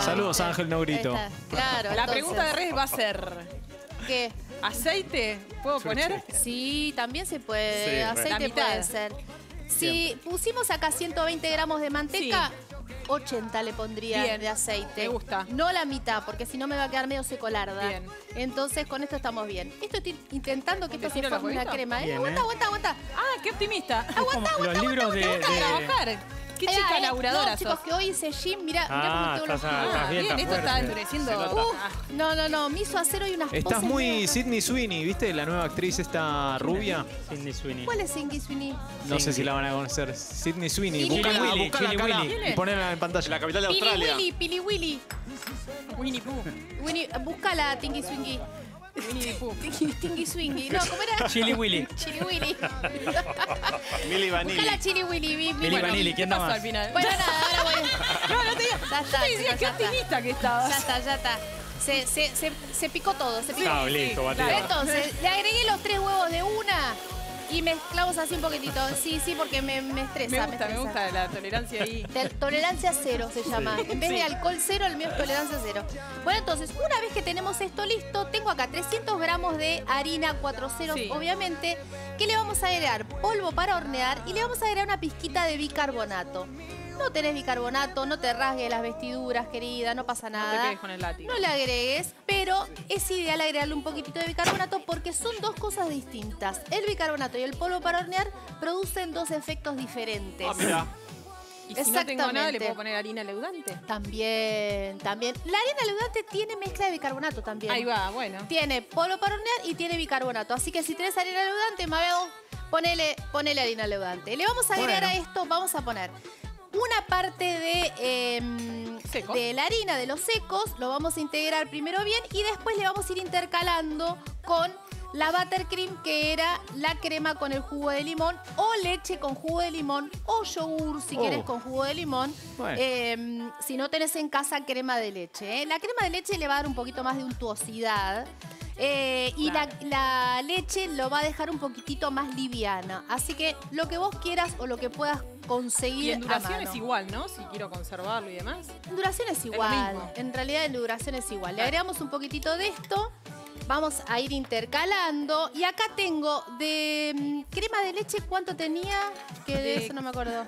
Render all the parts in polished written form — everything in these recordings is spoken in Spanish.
Saludos a Ángel Negrito. Claro. La pregunta de Reyes va a ser... ¿Qué? ¿Aceite puedo poner? Sí, también se puede. Sí, Aceite puede ser. Si pusimos acá 120 gramos de manteca, 80 le pondría Bien. de aceite. Me gusta. No la mitad, porque si no me va a quedar medio secolarda. Bien. Entonces, con esto estamos bien. Esto estoy intentando que esto se ¿Tiro la forme una huevita? crema. Bien, Aguanta, aguanta, aguanta. Ah, qué optimista. Los libros de... Trabajar. Qué chica laburadora No, chicos, sos. que hoy hice gym. Mirá cómo tengo los estás pies. Ah, bien, esto está fuerte. endureciendo. No, me hizo hacer hoy unas Estás poses muy medio- Sydney Sweeney, ¿viste? La nueva actriz esta rubia. Sidney Sweeney. ¿Cuál es Singy Sweeney? No sé si la van a conocer. Sydney Sweeney. Chili Buscala, Willy, buscala Chili acá Willy. y ponela en pantalla. La capital de Pili Australia. Willy, Pili Willy. Winnie Pooh. Winnie, búscala, Tingy Swingy. Winnie the Pooh. Tingy Swingy. No, ¿cómo era? Chili Willy. Chili Willy. Milli Vanilli. Búscala Chili Willy. Milli Vanilli, ¿Qué ¿quién pasó más? al final? Bueno, nada, ahora voy. No, no te digo. Ya está, Yo te decía chicos, qué ya está. optimista que estabas. Ya está. Se picó todo, se picó. Ah, listo, batido. Entonces, le agregué los 3 huevos de una y mezclamos así un poquitito. Sí, porque me estresa. Me gusta la tolerancia ahí. Tolerancia cero se llama. En vez Sí. de alcohol cero, el mío es tolerancia cero. Bueno, entonces, una vez que tenemos esto listo, tengo acá 300 gramos de harina 4 ceros, Sí. obviamente, que le vamos a agregar polvo para hornear y le vamos a agregar una pizquita de bicarbonato. No tenés bicarbonato, no te rasgues las vestiduras, querida, no pasa No te nada. pegues con el látigo. No le agregues, pero es ideal agregarle un poquitito de bicarbonato porque son dos cosas distintas. El bicarbonato y el polvo para hornear producen dos efectos diferentes. Ah, mira. Y si no tengo nada, Exactamente. ¿le puedo poner harina leudante? También. La harina leudante tiene mezcla de bicarbonato también. Ahí va, bueno. Tiene polvo para hornear y tiene bicarbonato. Así que si tenés harina leudante, Mabel, ponele harina leudante. Le vamos a agregar a esto, vamos a poner una parte Seco. de la harina de los secos, lo vamos a integrar primero bien y después le vamos a ir intercalando con la buttercream, que era la crema con el jugo de limón, o leche con jugo de limón, o yogur si querés con jugo de limón. Bueno. Si no tenés en casa crema de leche. La crema de leche le va a dar un poquito más de untuosidad. Y la leche lo va a dejar un poquitito más liviana. Así que lo que vos quieras o lo que puedas conseguir Y en duración a mano. es igual, ¿no? Si quiero conservarlo y demás. En duración es lo igual. mismo. En realidad en duración es igual. Le agregamos un poquitito de esto. Vamos a ir intercalando. Y acá tengo de crema de leche, ¿cuánto tenía? Que de eso no me acuerdo.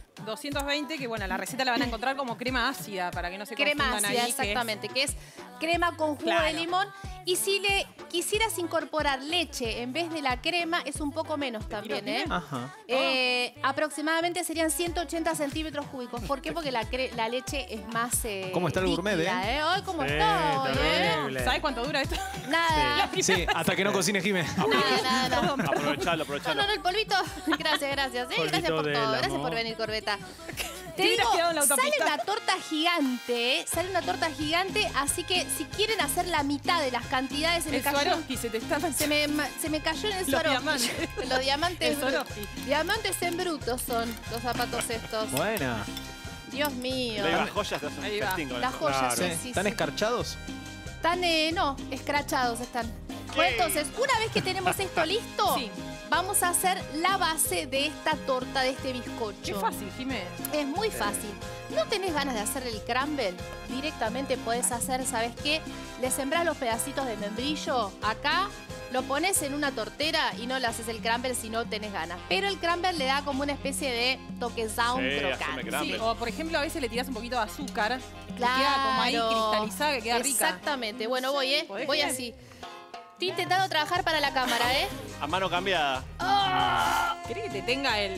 220, que bueno, la receta la van a encontrar como crema ácida, para que no se Crema confundan ácida, ahí. exactamente, que es crema con jugo Claro. de limón. Y si le quisieras incorporar leche en vez de la crema, es un poco menos también, ¿eh? Ajá. Aproximadamente serían 180 centímetros cúbicos. ¿Por qué? Porque la leche es más ¿Cómo está el gourmet, líquida, Ay, ¿cómo Sí, estoy, terrible. ¿Sabes cuánto dura esto? Nada. Sí, hasta que no cocine Jimé. Nada. Aprovechalo. No, el polvito. Gracias. Gracias Polvito por del todo. Gracias amor. por venir, Corbeta. Te Te hubieras digo, quedado en la sale autopista. una torta gigante, Sale una torta gigante, así que si quieren hacer la mitad de las cantidades, El Swarovski se te está se me cayó en el Los Swarovski. diamantes. Los diamantes. El Swarovski. Diamantes en bruto son los zapatos estos. Buena. Dios mío. Las joyas te hacen Ahí un va. festín con Las eso. joyas, Sí. sí. ¿Están escarchados? Están, no, escrachados están. Bueno, entonces, una vez que tenemos esto listo, Sí. vamos a hacer la base de esta torta, de este bizcocho. Qué fácil, Jimé. Es muy fácil. ¿No tenés ganas de hacer el crumble? Directamente podés hacer, ¿sabes qué? Le sembrás los pedacitos de membrillo acá, lo pones en una tortera y no le haces el crumble si no tenés ganas. Pero el crumble le da como una especie de toquezón Sí, haceme crocante. crumble. Sí, o por ejemplo, a veces le tirás un poquito de azúcar. Que Claro. queda como ahí cristalizada, que queda rica. Exactamente. Bueno, voy, ¿Podés, voy Jimé? así. Estoy intentando trabajar para la cámara, A mano cambiada. ¿Querés que te tenga el...?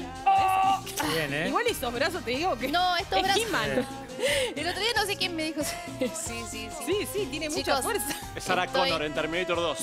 Bien, ¿eh? Igual esos brazos te digo que... No, estos es brazos... He-Man. El otro día no sé quién me dijo... Sí. Sí, tiene mucha Chicos, fuerza. Es Sarah Estoy- Connor en Terminator 2.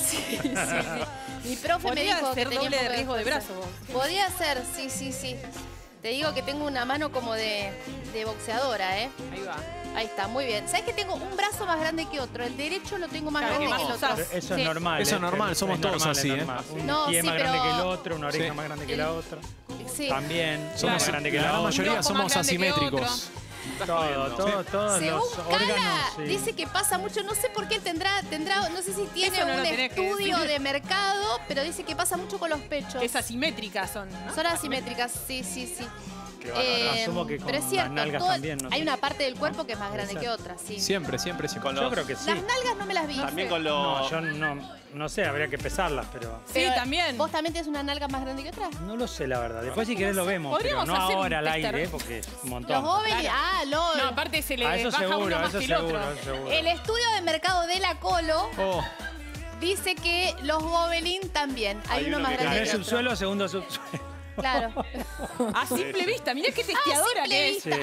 Mi profe me Podría dijo que ser tenía doble un de poco riesgo de fuerza. brazo vos. Podía ser, sí. Te digo que tengo una mano como de boxeadora, ¿eh? Ahí va. Ahí está, muy bien. ¿Sabes que tengo un brazo más grande que otro? El derecho lo tengo más Claro, grande que que el más otro. usás. Eso Sí. es normal. Eso es normal, somos es todos normal, así, es ¿eh? normal. Un No, pie sí, más grande pero- que el otro, una oreja Sí. más grande que la otra. Sí. También, Somos, más grande que la la gran otra. mayoría Un ojo somos más grande que asimétricos. Todos Según los Cala, órganos. Sí. dice que pasa mucho, no sé por qué él tendrá, no sé si tiene Eso no lo un tenés que estudio decir. de mercado, pero dice que pasa mucho con los pechos. Es asimétricas son, ¿no? Son asimétricas, sí. Qué bárbaro. Asumo que con pero es las cierto, nalgas también, ¿no? hay una parte del cuerpo que es más grande que otra, sí. Siempre, siempre, siempre. Con Yo los- creo que sí. Las nalgas no me las vi. También con No, los... yo no sé, habría que pesarlas, pero Sí, Pero, también. ¿Vos también tenés una nalga más grande que otra? no lo sé, la verdad. Después si querés lo vemos, pero Podríamos no hacer un ahora al tester. aire, porque es un Los montón. Gobelin, Claro. No, aparte se le Ah, eso baja seguro, uno más eso que el seguro, otro. eso seguro. El estudio de mercado de la Colo Oh, dice que los Gobelin también. Hay, Hay uno uno más que grande Primer que otro. subsuelo, segundo subsuelo. Claro. A simple vista, mirá qué testeadora simple que es. vista. Sí.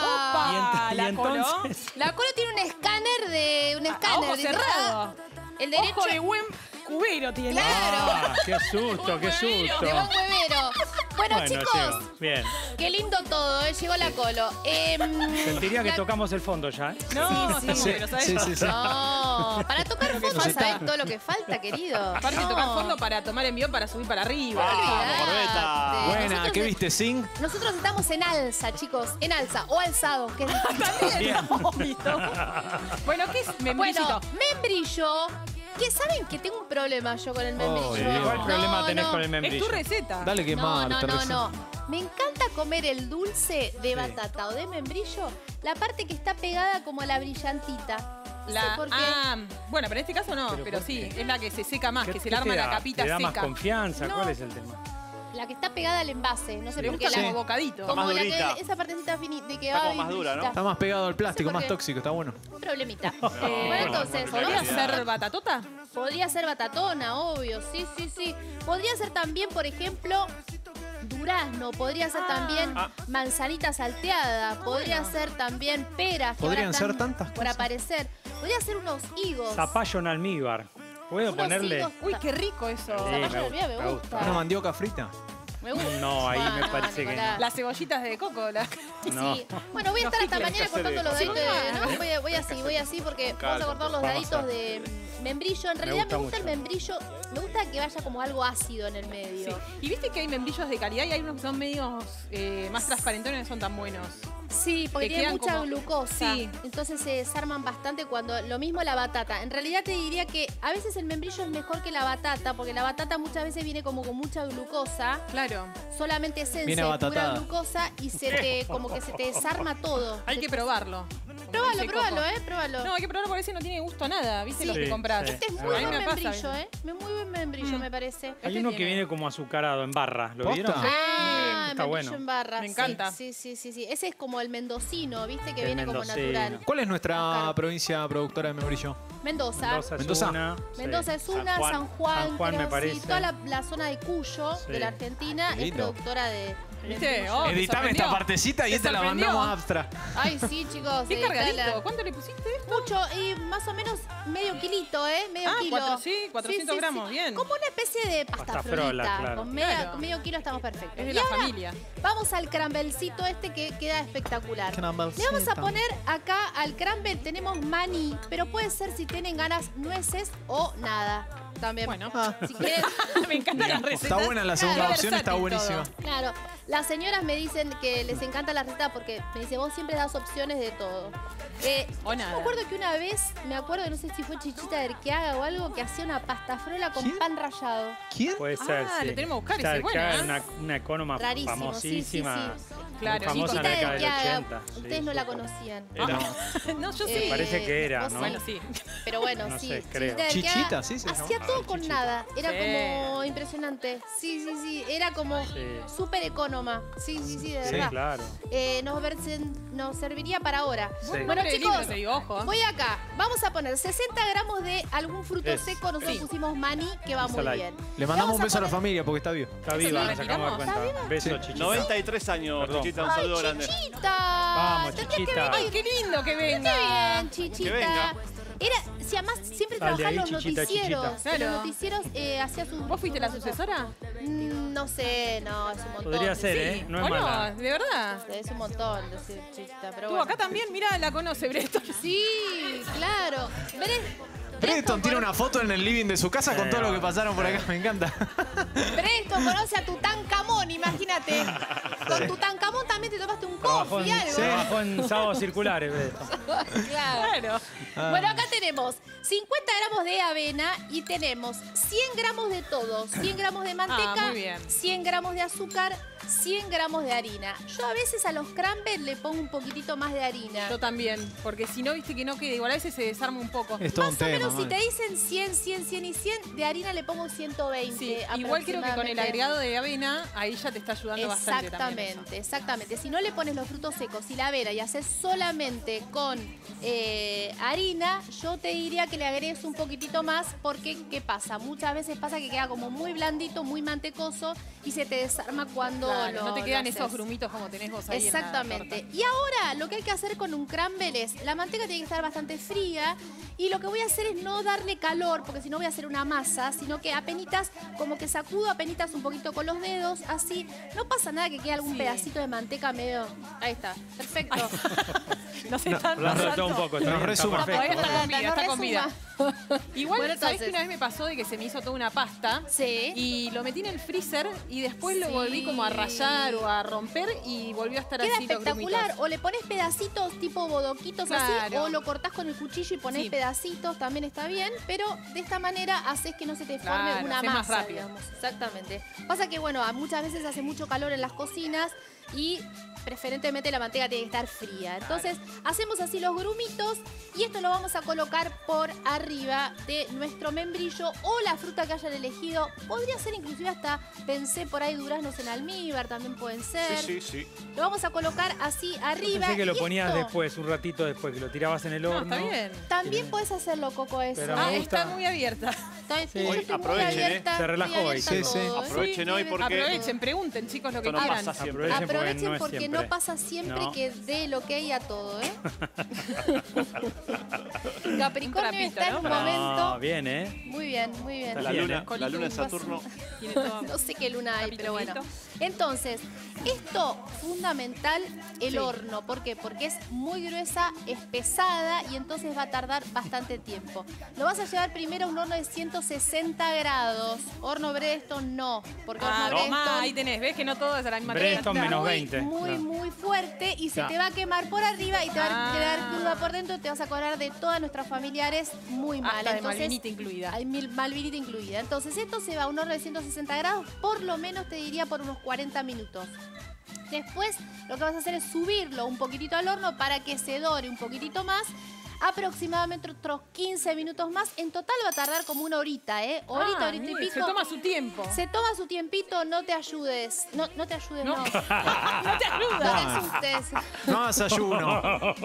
Ah, Opa, Y la Colo. entonces, la Colo tiene un escáner de. Un A escáner. ojo dice, cerrado. el derecho. Ojo de buen cubero tiene. Claro. Ah, qué susto, qué susto. De buen huevero. Bueno, chicos, llegó. Bien. qué lindo todo, ¿eh? Llegó la Colo. Sentiría que la- tocamos el fondo ya, ¿eh? No, Sí, estamos sí, pero, ¿sabes? sí, sí, sí. No, para tocar fondo, nos está- ¿sabés todo lo que falta, querido? Aparte No. tocar fondo para tomar envío para subir para arriba. Vamos, Corbeta. Olvidate. buena, Nosotros ¿qué es- viste, Sing? Nosotros estamos en alza, chicos. En alza o alzado, que es También, obvio. Bueno, ¿qué es membrillito? Bueno, membrillo. Que saben que tengo un problema yo con el membrillo. Dios. ¿Cuál problema No, tenés no. con el Es membrillo? tu receta. Dale que No, mal. no, te no, recién. no. Me encanta comer el dulce de batata o de membrillo, la parte que está pegada como a la brillantita. No sé por qué. Bueno, pero en este caso no, ¿Pero pero por sí, qué? es la que se seca más, que se ¿Qué le arma te la da? capita ¿Te da más seca. confianza? No. ¿Cuál es el tema? La que está pegada al envase. No sé Le por qué. gusta La, como bocadito. Está más como la durita. que, esa partecita finita de que Está va como más dura, ¿no? Está más pegado al plástico, No sé por más qué. tóxico, está bueno. Un problemita. No, Bueno, entonces, ¿Podría Claridad. ser batatota? podría ser batatona, obvio. Sí, sí, sí. Podría ser también, por ejemplo, durazno. Podría ser también manzanita salteada. Podría ser también peras. Que ahora Podrían están ser tantas por cosas. aparecer. Podría ser unos higos. Zapallo en almíbar. ¿Puedo Unos ponerle? higos. Uy, qué rico eso. Sí, Zapallo me de olvido gusta, me me gusta. ¿Una mandioca frita? Me gusta. No, ahí me parece que Nicolás. no. Las cebollitas de coco. No. Sí. Bueno, voy a estar hasta Los mañana picles. cortando los Sí. deditos de... No, voy así porque vamos a cortar los Vamos a deditos hacer. de membrillo. En realidad me gusta gusta el mucho. membrillo. Me gusta que vaya como algo ácido en el medio. Sí. Y viste que hay membrillos de calidad y hay unos que son medios más transparentones y no son tan buenos. Sí, porque Que tiene quedan mucha como- glucosa. Sí. Entonces se desarman bastante cuando... Lo mismo la batata. En realidad te diría que a veces el membrillo es mejor que la batata porque la batata muchas veces viene como con mucha glucosa. Claro. Solamente esencia Viene y pura abatatada. glucosa y como que se te desarma todo. Hay que probarlo. Como dice Probalo, Coco. Probalo. No, hay que probarlo porque ese no tiene gusto a nada. ¿Viste Sí. los que Sí, compras? sí. Este es A muy mí buen me pasa, membrillo, ¿eh? Muy buen membrillo, me parece. Hay Este uno que tiene. viene como azucarado en barra. ¿Lo ¿Posta? vieron? Ah, Está membrillo bueno. en barra. Me sí, encanta. Sí. Ese es como el mendocino, ¿viste? Que El viene como mendocino. natural. ¿Cuál es nuestra Claro. provincia productora de membrillo? Mendoza. Mendoza es Mendoza. una. Mendoza sí. es una, San Juan. San Juan, San Juan, creo, me parece. sí, toda la zona de Cuyo, Sí. de la Argentina, Qué es lindo. productora de ¿Viste? membrillo. Oh, ¿te Editame esta sorprendió? partecita y ¿Te esta la sorprendió? mandamos abstra. Ay, sí, chicos. Qué editala. cargadito. ¿Cuánto le pusiste? Mucho, y más o menos medio kilito, ¿eh? Medio Ah, kilo. 400 gramos, bien. Como una especie de pasta Pasta frola, frolita. claro. Claro. Con medio kilo estamos perfectos. Es de Y la ahora familia. vamos al crambelcito este que queda espectacular. Le vamos a poner acá al crumble, tenemos maní, pero puede ser si tienen ganas nueces o nada. También. Bueno. Si quieren, Me encanta la receta. Está buena la segunda Claro, opción, está versátil buenísima. todo. claro. Las señoras me dicen que les encanta la receta porque me dice, vos siempre das opciones de todo. O Yo nada. me acuerdo que una vez, no sé si fue Chichita de Arqueaga o algo, que hacía una pasta frola con ¿Quién? pan rallado. ¿Quién? Puede ser, Ah, sí. lo tenemos que buscar, Está ese es bueno, acá ¿eh? una ecónoma Rarísimo, famosísima. sí. Claro, muy famosa en Chichita la de década del Arqueaga, 80. sí, ustedes no la súper. conocían. Era- No, yo sí. Eh, Parece que era, vos ¿no? Bueno, sí. Pero bueno, No sí. sé, creo. Chichita de Arqueaga Chichita, sí, se hacía llama. todo con Chichita. nada. Era Sí. como impresionante. Sí. Era como Sí. súper económica. Sí, de Sí, verdad. claro. Nos serviría para ahora. Sí. Bueno, Nombre de chicos, libro, te digo, ojo. voy acá. Vamos a poner 60 gramos de algún fruto Es. seco. Nosotros Sí. pusimos maní, que va muy Salai. bien. Le mandamos Vamos un a beso a la poner- familia porque está vivo. Está ¿Eso viva, lo nos acabamos de dar retiramos? cuenta. Beso, Sí. Chichita. 93 años, Perdón. Chichita, un ¡Ay, saludo grande. Chichita! Vamos, Tendría que Chichita. venir. Ay, qué lindo que Qué venga. bien, Chichita. Que venga. Si además siempre Sal de trabajaba en ahí, los Chichita, noticieros. Chichita. En Claro. los noticieros hacía sus... ¿Vos fuiste la sucesora? No sé, no, es un montón. Podría ser, Sí. ¿eh? No es ¿O mala. de verdad. Es un montón decir Chichita, pero Tú bueno. acá también, mira, la conoce, Bresto. Sí, claro. Preston tiene una foto en el living de su casa con todo lo que bueno. pasaron por acá, me encanta. Preston conoce a Tutankamón. Tutankamón, imagínate. Con Tutankamón también te tomaste un coffee, algo. Trabajó en sábados circulares, Breton. Claro. Bueno, acá tenemos 50 gramos de avena y tenemos 100 gramos de todo. 100 gramos de manteca, muy bien. 100 gramos de azúcar, 100 gramos de harina. Yo a veces a los crumbles le pongo un poquitito más de harina. Yo también, porque si no, viste que no queda igual. A veces se desarma un poco. Es todo Más un o tema. menos si man. te dicen 100, 100, 100 y 100, de harina le pongo 120. Sí, igual creo que con el aproximadamente. agregado de avena, ahí ya te está ayudando bastante también. Exactamente, exactamente. Si no le pones los frutos secos y la avena y haces solamente con harina, yo te diría que le agregues un poquitito más porque, ¿qué pasa? Muchas veces pasa que queda como muy blandito, muy mantecoso y se te desarma cuando Claro, no te quedan lo esos haces. grumitos como tenés vos ahí. Exactamente. Y ahora lo que hay que hacer con un crumble es, la manteca tiene que estar bastante fría y lo que voy a hacer es no darle calor, porque si no voy a hacer una masa, sino que apenitas, como que sacudo apenitas un poquito con los dedos, así. No pasa nada que quede algún Sí. pedacito de manteca medio... Ahí está, perfecto. No se están Hablando de pasando. todo un poco. Nos está resuma. perfecto. Todavía está con vida, No está con vida. Igual, Bueno, ¿sabés que entonces- una vez me pasó de que se me hizo toda una pasta? Sí. Y lo metí en el freezer y después lo Sí. volví como a rayar o a romper y volvió a estar Queda así los espectacular. grumitos. O le pones pedacitos tipo bodoquitos así, Claro. o lo cortás con el cuchillo y pones Sí. pedacitos, también está bien, pero de esta manera haces que no se te forme Claro, una haces más masa, rápido. digamos. Exactamente. Pasa que, bueno, muchas veces hace mucho calor en las cocinas y preferentemente la manteca tiene que estar fría. Entonces, hacemos así los grumitos y esto lo vamos a colocar por arriba de nuestro membrillo o la fruta que hayan elegido. Podría ser inclusive hasta, pensé por ahí, duraznos en almíbar, también pueden ser. Sí, sí, sí. Lo vamos a colocar así arriba. Pensé que lo y ponías esto después, un ratito después, que lo tirabas en el No, horno. está bien. También puedes hacerlo, Coco, eso. Pero Ah, me gusta. está muy abierta. Yo Hoy estoy muy aprovechen, abierta, Se relajó muy hoy. abierta Sí, a sí. todo, ¿eh? Aprovechen hoy porque Aprovechen, pregunten, chicos, lo que esto no quieran. pasa siempre. Aprovechen es porque siempre. no pasa siempre No. que dé lo que hay a todo, ¿eh? Capricornio trapito, está en ¿no? un Para- momento. No, bien, ¿eh? Muy bien, muy bien. Está la bien, luna, ¿eh? la luna en Saturno. Tiene todo. No sé qué luna hay, pero bueno. Capitulito. Entonces, esto fundamental, el Sí. horno. ¿Por qué? Porque es muy gruesa, es pesada y entonces va a tardar bastante tiempo. Lo vas a llevar primero a un horno de 160 grados. Horno Bredeston no, porque Ah, horno tomá, Bredeston ahí tenés. ¿Ves que no todo es de la misma Bredeston temperatura? menos muy, 20. muy, No. muy fuerte y se No. te va a quemar por arriba y te va a quedar Ah. cruda por dentro y te vas a acordar de todas nuestras familiares muy mal. Hasta de Entonces, malvinita incluida. hay malvinita incluida. Entonces esto se va a un horno de 160 grados, por lo menos te diría por unos 40 minutos. Después lo que vas a hacer es subirlo un poquitito al horno para que se dore un poquitito más. Aproximadamente otros 15 minutos más. En total va a tardar como una horita, ¿eh? Horita, Ah, horita y mire, pico. Se toma su tiempo. Se toma su tiempito, no te ayudes. No, no te ayudes, no. No. No No te ayuda. te asustes. No hagas ayuno.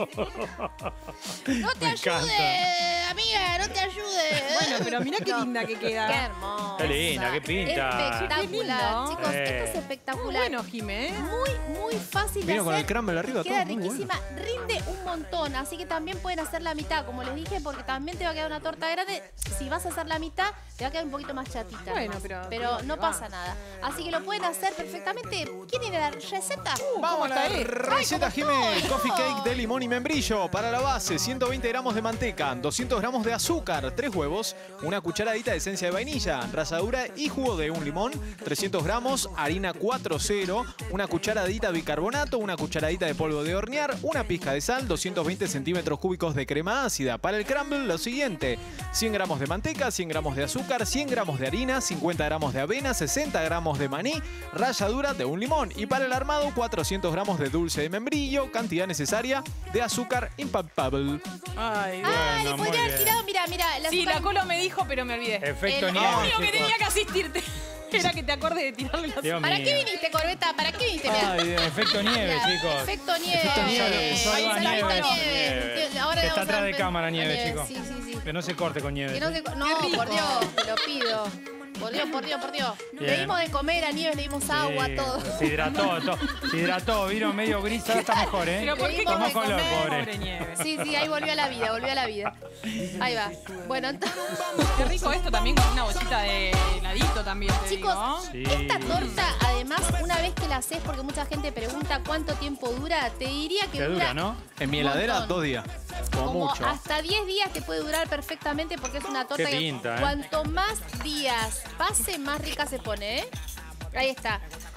No te Me encanta. ayudes, amiga, no te ayudes. Bueno, pero mirá qué linda que queda. Qué hermosa. Qué linda, qué pinta. Espectacular, Qué lindo. chicos. Esto es Muy espectacular. bueno, Jimé. ¿eh? Muy fácil de Vino con hacer. el crumble arriba, Queda todo muy bueno. riquísima, rinde un montón, así que también pueden hacer la mitad, como les dije, porque también te va a quedar una torta grande. Si vas a hacer la mitad, te va a quedar un poquito más chatita. Bueno, nomás. pero no va. pasa nada. Así que lo pueden hacer perfectamente. ¿Quieren la receta? Vamos a la está esto? receta, Ay, Jimé. ¿cómo Coffee todo? cake de limón y membrillo. Para la base, 120 gramos de manteca, 200 gramos de azúcar, 3 huevos, una cucharadita de esencia de vainilla, ralladura y jugo de un limón, 300 gramos, harina 4.0, una cucharadita de bicarbonato, una cucharadita de polvo de hornear, una pizca de sal, 220 centímetros cúbicos de crema ácida. Para el crumble, lo siguiente: 100 gramos de manteca, 100 gramos de azúcar, 100 gramos de harina, 50 gramos de avena, 60 gramos de maní, ralladura de un limón. Y para el armado, 400 gramos de dulce de membrillo, cantidad necesaria de azúcar impalpable. Ay, Ah, Bueno, le muy podría haber bien. tirado, mira, el sí, azúcar. la Colo me dijo, pero me olvidé. Efecto El- Lo nieve, único que chicos. tenía que asistirte era que te acordes de tirarle la Dios ¿Para mío. qué viniste, Corbeta? ¿Para qué viniste? Mirá. Ay, efecto nieve, Mirá, chicos. Efecto nieve. Efecto nieve. Salva Ahí nieve, salva salva nieve. Ahora Que le está vamos a atrás de dar cámara, a nieve, chicos. Sí, sí, sí. Que no se corte con nieve. Que no, no, rico. por Dios, te lo pido. Por Dios, por Dios, por Dios. Le Bien. dimos de comer a Nieves, le dimos agua, Sí, todo. Se hidrató, vino medio gris, ahora está mejor, ¿eh? Pero ¿por qué Tomó come color, comer, pobre. Nieve? Sí, sí, ahí volvió a la vida, volvió a la vida. Ahí va. Bueno, entonces, Qué rico esto también con una bolsita de heladito también, te chicos, digo. Sí. esta torta, además, una vez que la haces, porque mucha gente pregunta cuánto tiempo dura, te diría que Te dura, ¿no? En mi Un heladera, montón. 2 días. Como Como mucho. hasta 10 días te puede durar perfectamente porque es una torta Qué pinta, que ¿eh? cuanto más días pase, más rica se pone, ¿eh? Ahí está.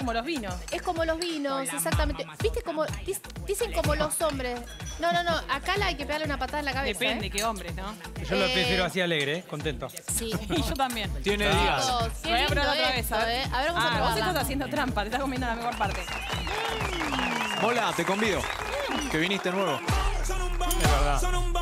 como los vinos. Es como los vinos, exactamente. ¿Viste como dicen como los hombres? No. Acá hay que pegarle una patada en la cabeza. Depende qué hombres, ¿no? Yo lo prefiero así alegre, contento. Sí. Y yo también. Tiene días. Chicos, qué Voy a lindo probar otra vez, esto, a ver. A ver, vamos a Vos probarla. estás haciendo trampa, te estás comiendo la mejor parte. Mola, te convido. Que viniste nuevo. Es verdad.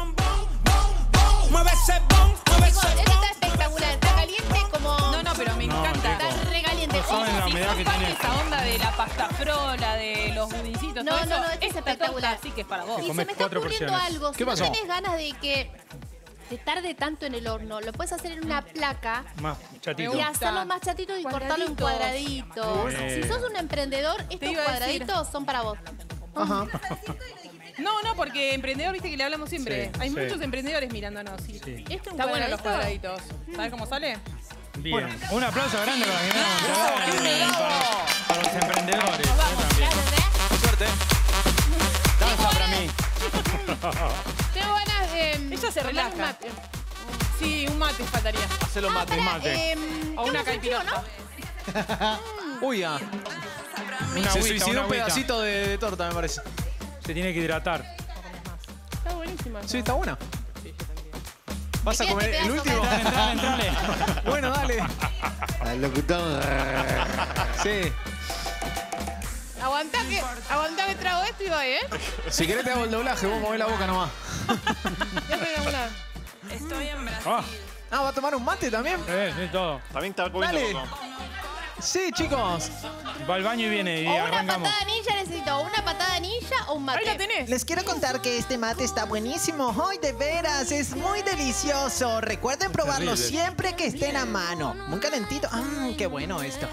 Chicos, esto está espectacular. Está caliente como... No, pero me encanta. Está regaliente. No saben la Si humedad sos que fan de tiene. esa onda de la pasta frola, de los budincitos, No, todo eso, este es esta espectacular. torta sí que es para vos. Y se Comés me está 4 ocurriendo porciones. algo. ¿Qué Si pasó? no tenés ganas de que te tarde tanto en el horno, lo puedes hacer en una placa Más chatito. y hacerlos más chatitos y cortarlo en cuadraditos. Si sos un emprendedor, estos iba a decir. cuadraditos son para vos. Ajá. No, porque emprendedor, viste que le hablamos siempre. Sí, Hay sí. muchos emprendedores mirándonos. Sí. Sí. Este un Está bueno los cuadradito. cuadraditos. ¿Sabes cómo sale? Bien. Un aplauso grande para Jimena para los emprendedores. Yo Vamos, también. Suerte. Danza para mí. Tengo ganas de... Ella se tomar relaja. un mate. Sí, un mate faltaría. Hacelo mate. Pará, mate. O una ¿qué vamos a hacer, caipirota. Uy, ah. Una Se agüita, suicidó una un agüita. pedacito de torta, me parece. Se tiene que hidratar. Está buenísima. Sí, está buena. ¿Vas a Me queda comer este el pedazo, último? Entrale. Bueno, dale. Al locutor. Sí. Aguantá que trago esto y voy, ¿eh? Si querés te hago el doblaje, vos movés la boca nomás. Espectacular. Ah, ¿va a tomar un mate también? Sí, todo. También está comiendo Dale. poco. Sí, chicos. Va al baño y viene y O una arrancamos. patada ninja necesito. ¿Una patada ninja o un mate? Ahí la tenés. Les quiero contar que este mate está buenísimo. ¡Ay, de veras! Es muy delicioso. Recuerden probarlo siempre que estén a mano. Muy calentito. ¡Qué bueno esto!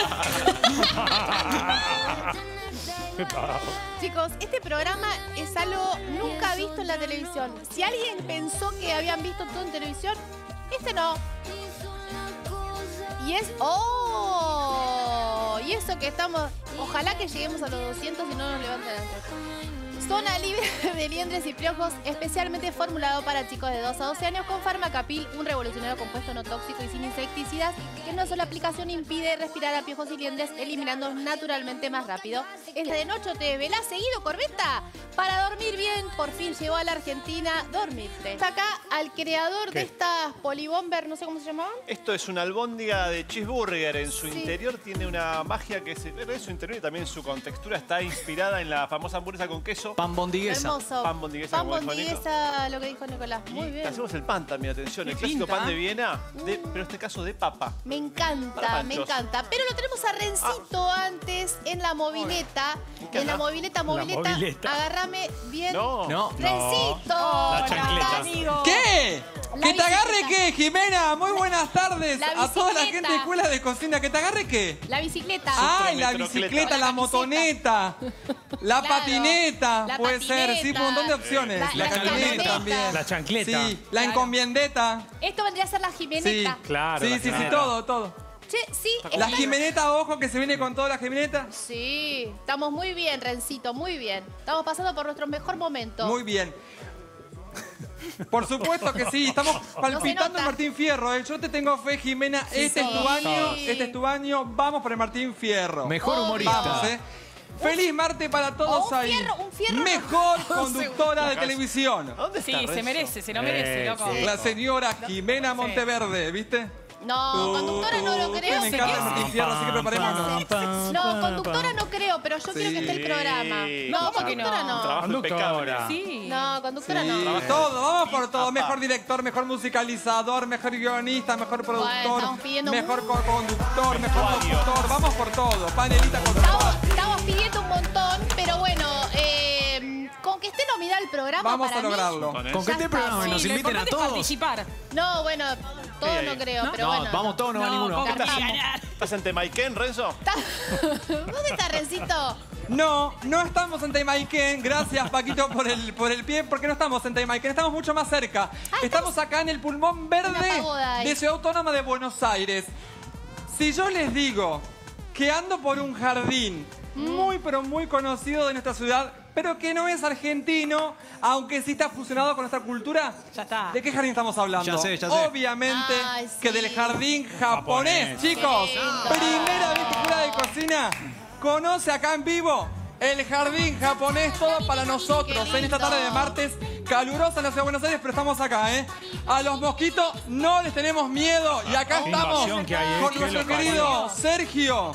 Chicos, este programa es algo nunca visto en la televisión. Si alguien pensó que habían visto todo en televisión, este no. Y es... ¡Oh! Y eso que estamos... Ojalá que lleguemos a los 200 y no nos levanten antes. Zona libre de liendres y piojos, especialmente formulado para chicos de 2 a 12 años con Farmacapil, un revolucionario compuesto no tóxico y sin insecticidas que en una sola aplicación impide respirar a piojos y liendres, eliminándolos naturalmente más rápido. Es de Noche TV. ¿La has seguido, Corbeta? Para dormir bien, por fin llegó a la Argentina Dormirte. Está acá al creador de estas polibomber, no sé cómo se llamaban. Esto es una albóndiga de cheeseburger. En su Sí. interior tiene una magia que en su interior y también su contextura está inspirada en la famosa hamburguesa con queso. Pan bondiguesa. Hermoso. Pan bondiguesa, Pan como dijo Nico. bondiguesa, lo que dijo Nicolás. Muy Y bien. hacemos el pan también, atención. El Qué clásico pinta. pan de Viena, pero en este caso de papa. Me encanta, Para me panchos. encanta. Pero lo tenemos a Rencito antes en la movileta. En la movileta, movileta. Agárrame bien. No. No. Rencito. La chancleta. Amigo. ¿Qué? La ¿Que te agarre bicicleta. qué, Jimena? Muy buenas tardes La a toda la bicicleta. gente de Escuela de Cocina. ¿Que te agarre qué? La bicicleta. Ay, la Metrocleta. bicicleta, la La motoneta, la Claro, patineta, la puede ser, sí, patineta. un montón de opciones. La La camioneta camioneta. también. La chancleta. Sí, la encomiendeta. Esto vendría a ser la Sí, Jimeneta. Claro, Sí, la sí, sí, camioneta. todo. Che, sí. La está- Jimeneta, ojo, que se viene con toda la Jimeneta. Sí, estamos muy bien, Rencito, muy bien. Estamos pasando por nuestro mejor momento. Muy bien. Por supuesto que sí, estamos palpitando nota. el Martín Fierro. Yo te tengo fe, Jimena. Este es tu año, este es tu año. Vamos por el Martín Fierro. Mejor Obvio. humorista. Vamos, Feliz martes para todos un ahí. fierro. Mejor conductora de televisión. ¿Dónde está Sí, se Renzo? merece, se lo merece, loco. La señora Jimena Monteverde, ¿viste? No, conductora no lo creo. Me encanta el Martín Fierro, así que preparémonos. No, conductora no creo, pero yo quiero que esté el programa. No, ¿cómo que no? conductora Un no. trabajo impecable. Conductora. Sí. No, conductora Sí, no. todo, vamos por todo. Mejor director, mejor musicalizador, mejor guionista, mejor productor, estamos pidiendo mejor mucho. conductor, mejor conductor. Vamos por todo. Panelita conductora. Estamos pidiendo un montón, pero bueno, con que esté nominado el programa Vamos para a lograrlo. Con ¿Con eso. qué te programa? Sí, Nos Lo inviten a importante es todos. participar. mí. No, bueno, todos Sí, no creo, ¿no? pero No, bueno. vamos todos, no va ninguno. ¿cómo que Garpamos. ganar? ¿Estás en Temaiken, Renzo? ¿Dónde está Rencito? No, no estamos en Taimaiken. Gracias, Paquito, por el pie, porque no estamos en Taimaiken. Estamos mucho más cerca. Estamos acá en el pulmón Una verde pagoda ahí. de Ciudad Autónoma de Buenos Aires. Si yo les digo que ando por un jardín muy, pero muy conocido de nuestra ciudad, pero que no es argentino, aunque sí está fusionado con nuestra cultura, Ya está. ¿de qué jardín estamos hablando? Ya sé. Obviamente Ay, sí. que del jardín japonés, chicos. Qué lindo. Primera vez que Escuela de cocina, conoce acá en vivo el jardín japonés, todo para nosotros. En esta tarde de martes, calurosa en la ciudad de Buenos Aires, pero estamos acá, ¿eh? A los mosquitos no les tenemos miedo. Y acá estamos con nuestro querido Sergio.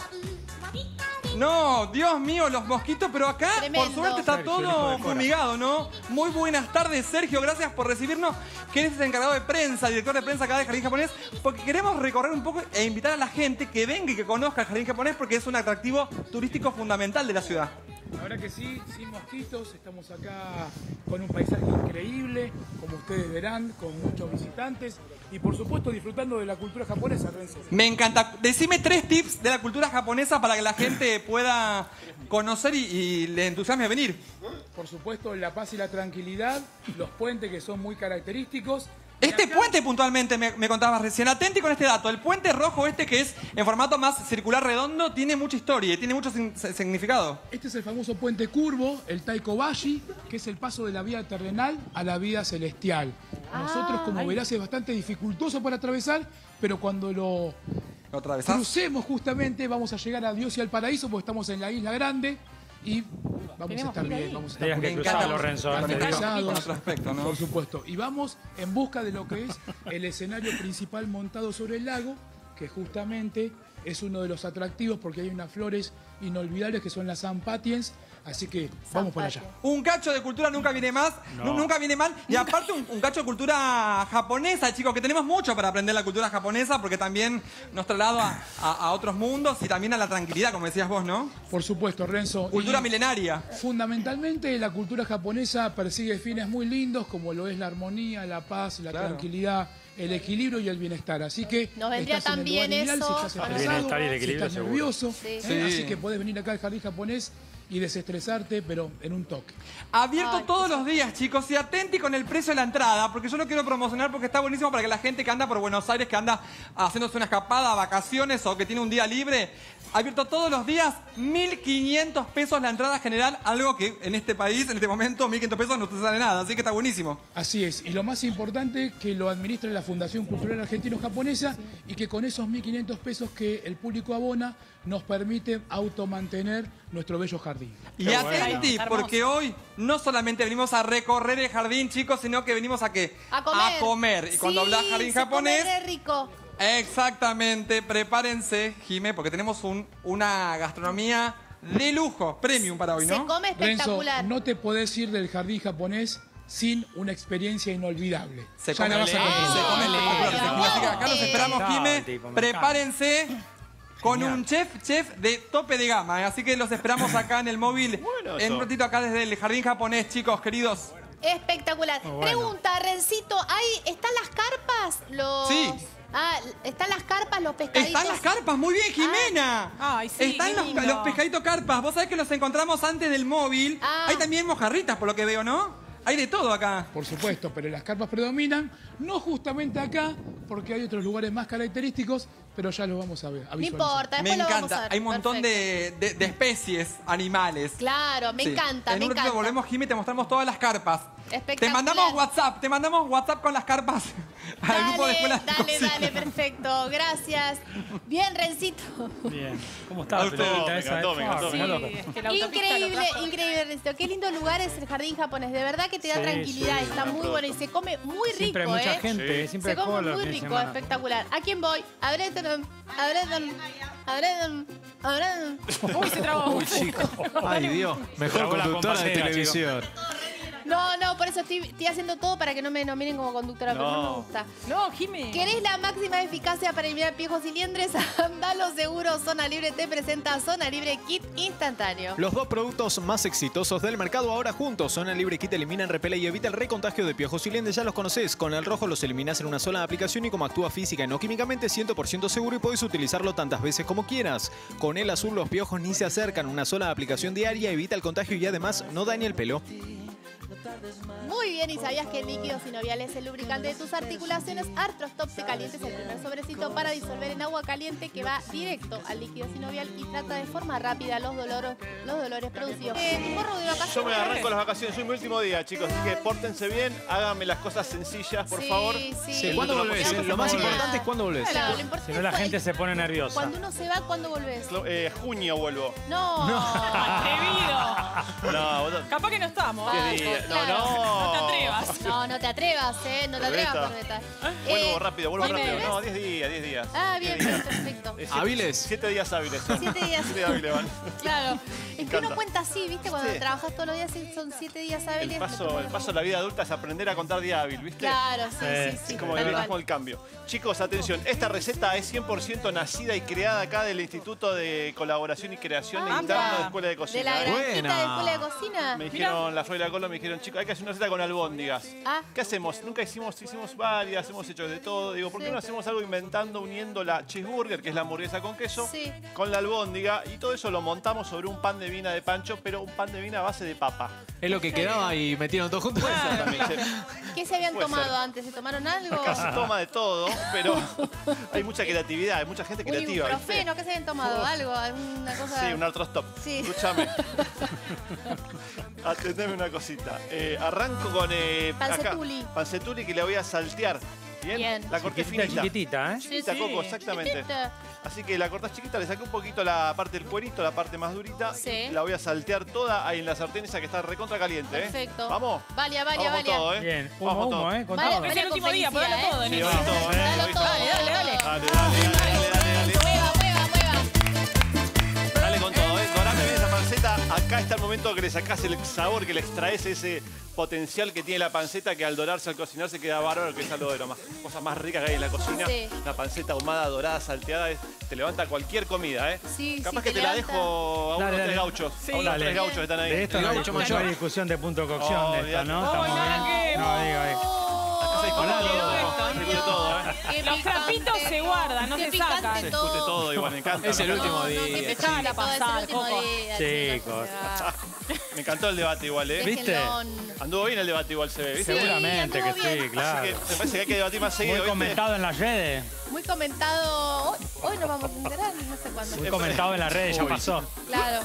No, Dios mío, los mosquitos, pero acá, por suerte, está todo fumigado, ¿no? Muy buenas tardes, Sergio, gracias por recibirnos. Que eres el encargado de prensa, director de prensa acá de Jardín Japonés, porque queremos recorrer un poco e invitar a la gente que venga y que conozca el Jardín Japonés, porque es un atractivo turístico fundamental de la ciudad. La verdad que sí, sin mosquitos, estamos acá con un paisaje increíble, como ustedes verán, con muchos visitantes y por supuesto disfrutando de la cultura japonesa, Renzo. Me encanta. Decime 3 tips de la cultura japonesa para que la gente pueda conocer y le entusiasme a venir. Por supuesto, la paz y la tranquilidad, los puentes que son muy característicos. Este puente puntualmente me contabas recién, atenti con este dato, el puente rojo este que es en formato más circular redondo tiene mucha historia y tiene mucho significado. Este es el famoso puente curvo, el Taikobashi, que es el paso de la vida terrenal a la vida celestial. Nosotros, como verás, es bastante dificultoso para atravesar, pero cuando lo crucemos justamente vamos a llegar a Dios y al paraíso porque estamos en la Isla Grande. Y vamos a estar bien, vamos a estar bien. Lorenzo, aspecto, ¿no? Por supuesto. Y vamos en busca de lo que es el escenario principal montado sobre el lago, que justamente es uno de los atractivos porque hay unas flores inolvidables que son las Zampatiens. Así que vamos por allá. Un cacho de cultura nunca viene más, nunca viene mal. Y aparte un cacho de cultura japonesa, chicos, que tenemos mucho para aprender la cultura japonesa porque también nos traslada a otros mundos y también a la tranquilidad, como decías vos, ¿no? Por supuesto, Renzo. Cultura milenaria. Fundamentalmente la cultura japonesa persigue fines muy lindos como lo es la armonía, la paz, la tranquilidad, el equilibrio y el bienestar. Así que nos vendría también eso. Si estás estresado, si estás nervioso, así que podés venir acá al Jardín Japonés y desestresarte, pero en un toque. Abierto todos los días, chicos, y atenti con el precio de la entrada, porque yo lo quiero promocionar porque está buenísimo para que la gente que anda por Buenos Aires, que anda haciéndose una escapada, vacaciones o que tiene un día libre, abierto todos los días, 1.500 pesos la entrada general, algo que en este país, en este momento, 1.500 pesos no te sale nada, así que está buenísimo. Así es, y lo más importante, que lo administra la Fundación Cultural Argentino-Japonesa y que con esos 1.500 pesos que el público abona, nos permite automantener nuestro bello jardín. Y atenti, porque hoy no solamente venimos a recorrer el jardín, chicos, sino que venimos a ¿qué? A comer. Y cuando hablas jardín japonés... rico. Exactamente, prepárense, Jimé, porque tenemos una gastronomía de lujo, premium para hoy, ¿no? Se come espectacular. Renzo, no te podés ir del jardín japonés sin una experiencia inolvidable. Se come espectacular. Así que acá los esperamos, Jimé. Prepárense con un chef de tope de gama. Así que los esperamos acá en el móvil. En un ratito acá desde el jardín japonés, chicos, queridos. Espectacular. Pregunta, Rencito, ¿están las carpas? Sí. ¿Están las carpas, los pescaditos? Están las carpas, muy bien, Jimena. Ay, sí, están los pescaditos carpas. Vos sabés que los encontramos antes del móvil. Hay también mojarritas, por lo que veo, ¿no? Hay de todo acá. Por supuesto, pero las carpas predominan, no justamente acá, porque hay otros lugares más característicos, pero ya los vamos a ver. No importa, después me lo vamos encanta. a ver. Hay un montón de especies animales. Claro, me encanta, En un ratito volvemos, Jimmy, te mostramos todas las carpas. Espectacular. Te mandamos WhatsApp con las carpas al grupo de escuelas de cocina. Dale, perfecto. Gracias. Bien, Rencito. Bien. ¿Cómo está la pelotita esa? Me encantó. Increíble, Rencito. Qué lindo lugar es el jardín japonés. De verdad que te da tranquilidad. Está muy bueno y se come muy rico, Siempre hay mucha gente, siempre se come cola, muy fin de rico, semana. espectacular. ¿A quién voy? A Bretton. Uy, se trabó. Uy, chico. Ay, Dios. Mejor Trabó la conductora de compañera, televisión. No, por eso estoy haciendo todo para que no me nominen como conductora, pero no me gusta. No, Jimé. ¿Querés la máxima eficacia para eliminar piojos y liendres? Andalo seguro, Zona Libre te presenta Zona Libre Kit instantáneo. Los dos productos más exitosos del mercado ahora juntos. Zona Libre Kit elimina, repele y evita el recontagio de piojos y liendres. Ya los conocés. Con el rojo los eliminás en una sola aplicación y como actúa física y no químicamente, 100% seguro y podés utilizarlo tantas veces como quieras. Con el azul los piojos ni se acercan. Una sola aplicación diaria evita el contagio y además no daña el pelo. Muy bien, ¿y sabías que el líquido sinovial es el lubricante de tus articulaciones? Arthrostop te caliente es el primer sobrecito para disolver en agua caliente que va directo al líquido sinovial y trata de forma rápida los dolores producidos. ¿Tu porro de vacaciones? Yo me arranco las vacaciones, soy mi último día, chicos, así que pórtense bien, háganme las cosas sencillas, por favor. Sí. ¿Cuándo volvés? Lo más importante es cuándo volvés. Claro, lo importante Si no, la es gente se pone nerviosa. cuando uno se va, ¿cuándo volvés? Junio vuelvo. No. Atrevido. No, vos Capaz que no estamos. ¿Qué día? claro. No te atrevas. No te atrevas, no te atrevas, Corbeta. Corbeta. Vuelvo rápido, vuelvo ¿dime, rápido. ves? No, 10 días. Ah, bien, perfecto. ¿Hábiles? 7 días hábiles. Son. 7 días. 7 hábiles van. Claro. Es que encanta. uno cuenta así, ¿viste? Cuando Sí. trabajas todos los días son 7 días hábiles. El paso de la vida adulta es aprender a contar día hábil, ¿viste? Claro, sí. Es como tal el, cual. como el cambio. Chicos, atención, esta receta es 100% nacida y creada acá del Instituto de Colaboración y Creación Ah, Interno de mira. Escuela de De Cocina. la ¿eh? granjita Buena. de escuela de cocina. Me dijeron, la Flor y la Colo me dijeron, chicos, hay que hacer una receta con albóndigas. Ah. ¿Qué hacemos? Nunca hicimos varias, hemos hecho de todo. Digo, ¿por qué Sí. no hacemos algo inventando, uniendo la cheeseburger, que es la hamburguesa con queso, Sí. con la albóndiga? Y todo eso lo montamos sobre un pan de vina de Pancho, pero un pan de vina a base de papa. Es lo que quedaba y metieron todo juntos. También, che. ¿Qué se habían Puede tomado ser. antes? ¿Se tomaron algo? Acá se toma de todo, pero hay mucha creatividad, hay mucha gente Un creativa. ¿viste? ibuprofeno, ¿qué se habían tomado? ¿Algo? ¿Alguna cosa? Sí, un artrostop. Sí. Escúchame. Atendeme una cosita. Arranco con Pancetuli. acá. Pancetuli que le voy a saltear. ¿Bien? Bien. La corté Chiquitita, finita. chiquitita, ¿eh? Chiquita, Coco, exactamente. Chiquitita. Así que la cortás chiquita, le saqué un poquito la parte del cuerito, la parte más durita. Sí. La voy a saltear toda ahí en la sartén esa que está recontra caliente. Perfecto. ¿Vamos? Valia. Vamos con todo, ¿eh? Bien, Vamos con humo, todo. con Vale, todo. vale. Es el último día, Con ponelo todo. Sí, Nico. vale todo, ¿eh? Dalo Voy todo. Dale. Dale. Mueva. Dale con todo, ¿eh? Dorame bien esa panceta. Acá está el momento que le sacás el sabor, que le extraes ese potencial que tiene la panceta, que al dorarse, al cocinarse queda bárbaro, que es algo de las cosas más ricas que hay en la cocina. Sí. La panceta ahumada, dorada, salteada, te levanta cualquier comida, ¿eh? Sí, Capaz sí, que te la levanta. dejo a unos Dale, 3 dale. gauchos. Sí. A unos Dale. 3 gauchos que están ahí. De esto El no hay, gaucho no mayor. hay discusión de punto de cocción Oh, de esto, ¿no? olvidate. Estamos no, bien. no, No, digo, Se discute Hola, todo, Dios. se discute todo, ¿eh? Qué Los picante trapitos se guardan, no Qué se picante sacan. Se discute todo, igual me encanta. Es el me último encanta. día. qué Sí. picante Déjala todo, es el pasar, último Coco. día, Chicos. Me encantó el debate igual, ¿eh? ¿Viste? Déjenlo. Anduvo bien el debate igual, se ve, ¿viste? Seguramente que anduvo bien. sí, claro. Así que me parece que hay que debatir más seguido, Muy ¿viste? comentado en las redes. Muy comentado. Hoy nos vamos a enterar, no sé cuándo. Muy comentado en las redes, ya Uy. pasó. Claro.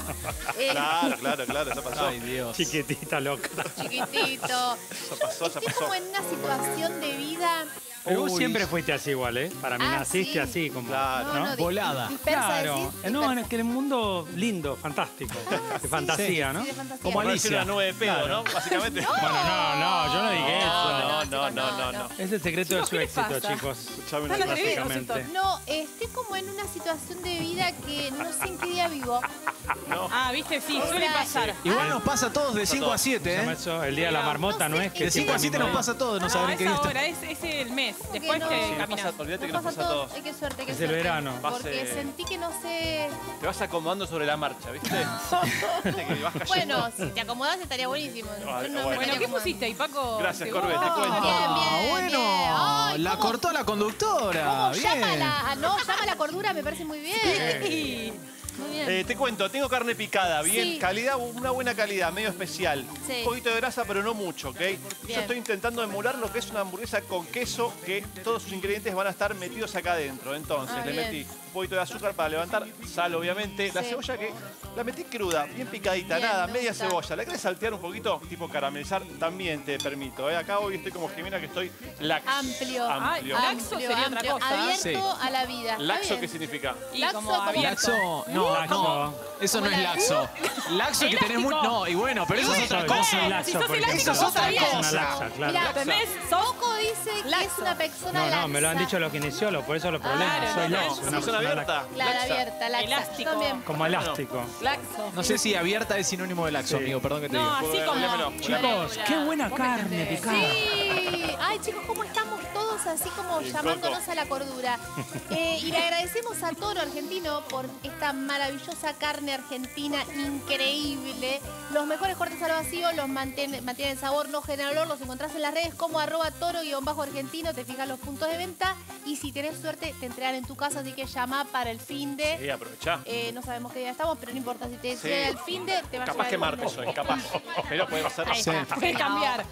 Claro, eso pasó. Ay, Dios. Chiquitita, loca. Chiquitito. Eso pasó, eso Estoy pasó. como en una situación de vida. Pero vos Uy. siempre fuiste así igual, ¿eh? Para mí Ah, naciste sí. así, como... Claro. ¿no? Volada. Dispersa, Claro. decís, No, dispersa. es que el mundo lindo, fantástico. De fantasía, ¿no? Sí, de fantasía. Como Parece Alicia. una nube de pedo, Claro. ¿no? Básicamente. Bueno, no, yo no dije eso. No. Es el secreto de Chicos, su ¿qué les éxito, pasa? chicos. Escuchame una Están cosa. atrevidos Básicamente. estos. No, estoy como en una situación de vida que no sé en qué día vivo. Ah, viste, sí, suele pasar. Igual nos pasa a todos de 5 a 7, Se llama ¿eh? eso el día de la marmota, ¿no es? Que De 5 a 7 nos pasa a todos, no No, saber a en qué esa día está. hora, es el mes. Después no. te Sí, nos caminas. pasa, olvídate que Nos nos pasa a todos. Qué suerte, qué Es el suerte. verano. Porque sentí que no sé. Te vas acomodando sobre la marcha, ¿viste? Viste que vas cayendo. Bueno, si te acomodás estaría buenísimo. Yo no me bueno. Bueno, estaría ¿qué acomodando. pusiste ahí, Paco? Gracias, ¿Te Corbe, te gusta? cuento. Bien, Ah, bien, bueno. bien. Ay, La ¿cómo- cortó la conductora. ¿Cómo Bien. llama la, no, llama la cordura? Me parece muy bien. Sí. Muy bien. Te cuento, tengo carne picada, bien, Sí. calidad, una buena calidad, medio especial. Sí. Un poquito de grasa, pero no mucho, ¿ok? Yo estoy intentando emular lo que es una hamburguesa con queso, que todos sus ingredientes van a estar metidos acá adentro. Entonces, Ah, le bien. metí un poquito de azúcar para levantar, sal, obviamente. La Sí. cebolla que la metí cruda, bien picadita, Bien, nada, me media gusta. cebolla. ¿La querés saltear un poquito? Tipo caramelizar, también te permito, ¿eh? Acá hoy estoy como Jimena, que estoy laxo. Amplio. Amplio. Ay, laxo sería otra cosa. Abierto Sí. a la vida. Está ¿Laxo bien. qué significa? Y Laxo como como- abierto. Laxo, no, Laxo. no. Eso no Como es la- laxo. Laxo que tenés muy. No, y bueno, pero eso es otra Yo cosa. soy laxo, Si sos porque elástico, Eso es otra bien. es una cosa. laxa, claro. Mira, ¿Entendés? Coco dice que es una persona laxa. No, me lo han dicho los kinesiólogos, por eso los problemas. Claro, Soy no, laxo, no. una ¿Persona persona abierta? laxa. Claro, Laxa. abierta, laxa. Elástico. También. Como elástico. Laxo. No sé si abierta es sinónimo de laxo, Sí. amigo, perdón que te No, digo. así como. Lémelo. Chicos, qué buena carne picada. Sí. Ay, chicos, ¿cómo estamos todos estamos así como llamándonos a la cordura. Y le agradecemos a Toro Argentino por esta maravillosa carne argentina increíble. Los mejores cortes al vacío los mantienen el sabor, no genera olor. Los encontrás en las redes como @toro_argentino. Te fijas los puntos de venta y si tenés suerte te entregan en tu casa. Así que llama para el fin de... Sí, aprovechá. No sabemos qué día estamos, pero no importa. Si te llega el fin de, te va a Capaz que llegar el martes hoy, capaz. Pero puede pasar. Ahí está. Puede cambiar.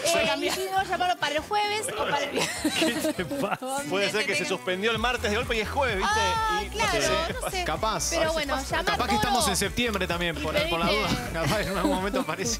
Y si no, llamarlo para el jueves o para el viernes. Puede ser que se suspendió el martes de golpe y es jueves, ¿viste? Y Claro, no sé. Capaz. Pero bueno, llama Capaz que Toro. estamos en septiembre también, por la duda. Capaz en algún momento aparece.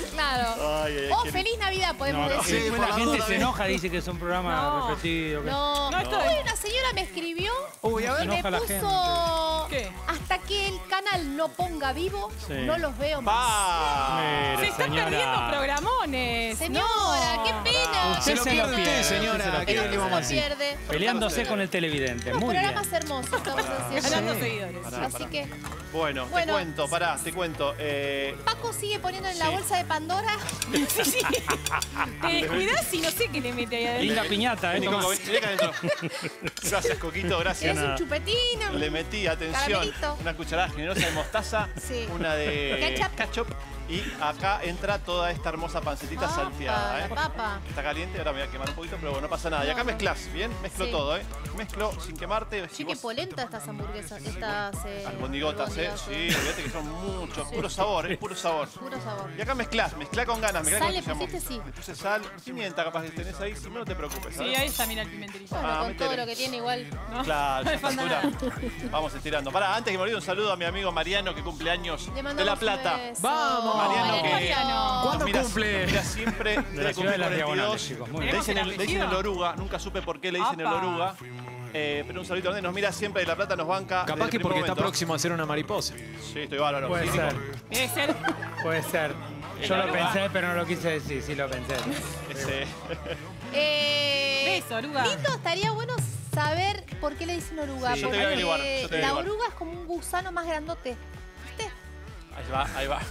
Claro. Ay, O Feliz Navidad, podemos decir. Después la gente se enoja, dice que es un programa repetido. No, esto Hoy una señora me escribió Uy, a ver. y me enoja la puso... ¿Qué? Hasta que el canal no ponga vivo, Sí. no los veo más. ¡Pa! Se están perdiendo programones. Señora, qué pena. Se lo se lo pierde usted, pierde, señora. se lo ¿Qué Pero le no vamos a se decir? pierde. Peleándose con el televidente. Unos Muy bien. programas hermosos estamos haciendo. Ganando seguidores. Así que Bueno, te Bueno. cuento, pará, te cuento. Paco sigue poniendo en la Sí. bolsa de Pandora. Sí. Te descuidás y no sé qué le mete ahí adentro. Linda piñata, Vení, Tomás. Coco, vení acá adentro. Gracias, Coquito, gracias. ¿Querés un chupetín? Le metí, atención, Caramelito. una cucharada generosa de mostaza, Sí. una de Ketchup. ketchup y acá entra toda esta hermosa pancetita salteada. La papa. Está caliente, ahora me voy a quemar un poquito, pero bueno, no pasa nada. Y acá mezclas, ¿bien? Mezclo Sí. todo, ¿eh? Mezclo sin quemarte. Che, qué polenta estas hamburguesas, estas Albondigotas, ¿eh? Sí, fíjate que son muchos, puro sabor, ¿eh? Puro sabor. Puro sabor. Y acá mezclá con ganas, mezclá ¿Sal con le entusiasmo. pusiste? Sí. Le puse sal, pimienta capaz que tenés ahí, si no, no te preocupes, Sí, ¿sabes? ahí está, mira el pimentelito. Bueno, con métele. todo lo que tiene igual. ¿No? Claro, No le esa falta factura. nada. Vamos estirando. Pará, antes que me olvide un saludo a mi amigo Mariano, que cumple años Le de mandamos La un Plata. beso. Vamos, Mariano, que- Mariano. ¿Cuándo Nos mira- cumple? nos mira siempre, la debe ciudad cumplir de las 42. diagonales, chicos. Muy bien. Le dicen, ¿Tenemos le el dicen el apellido? oruga, nunca supe por qué le dicen el Apa. oruga. Pero un saludito donde nos mira siempre de La Plata, nos banca. Capaz desde que el porque primer está momento. próximo a ser una mariposa. Sí, estoy bárbaro. Puede Sí, ser, Debe ser. puede ser. Yo lo pensé, pero no lo quise decir. Sí lo pensé. ese- Beso, oruga. Lindo, estaría bueno saber por qué le dicen oruga. Sí, yo te voy a averiguar, yo te voy a la averiguar. oruga es como un gusano más grandote. ¿Viste? Ahí va, ahí va.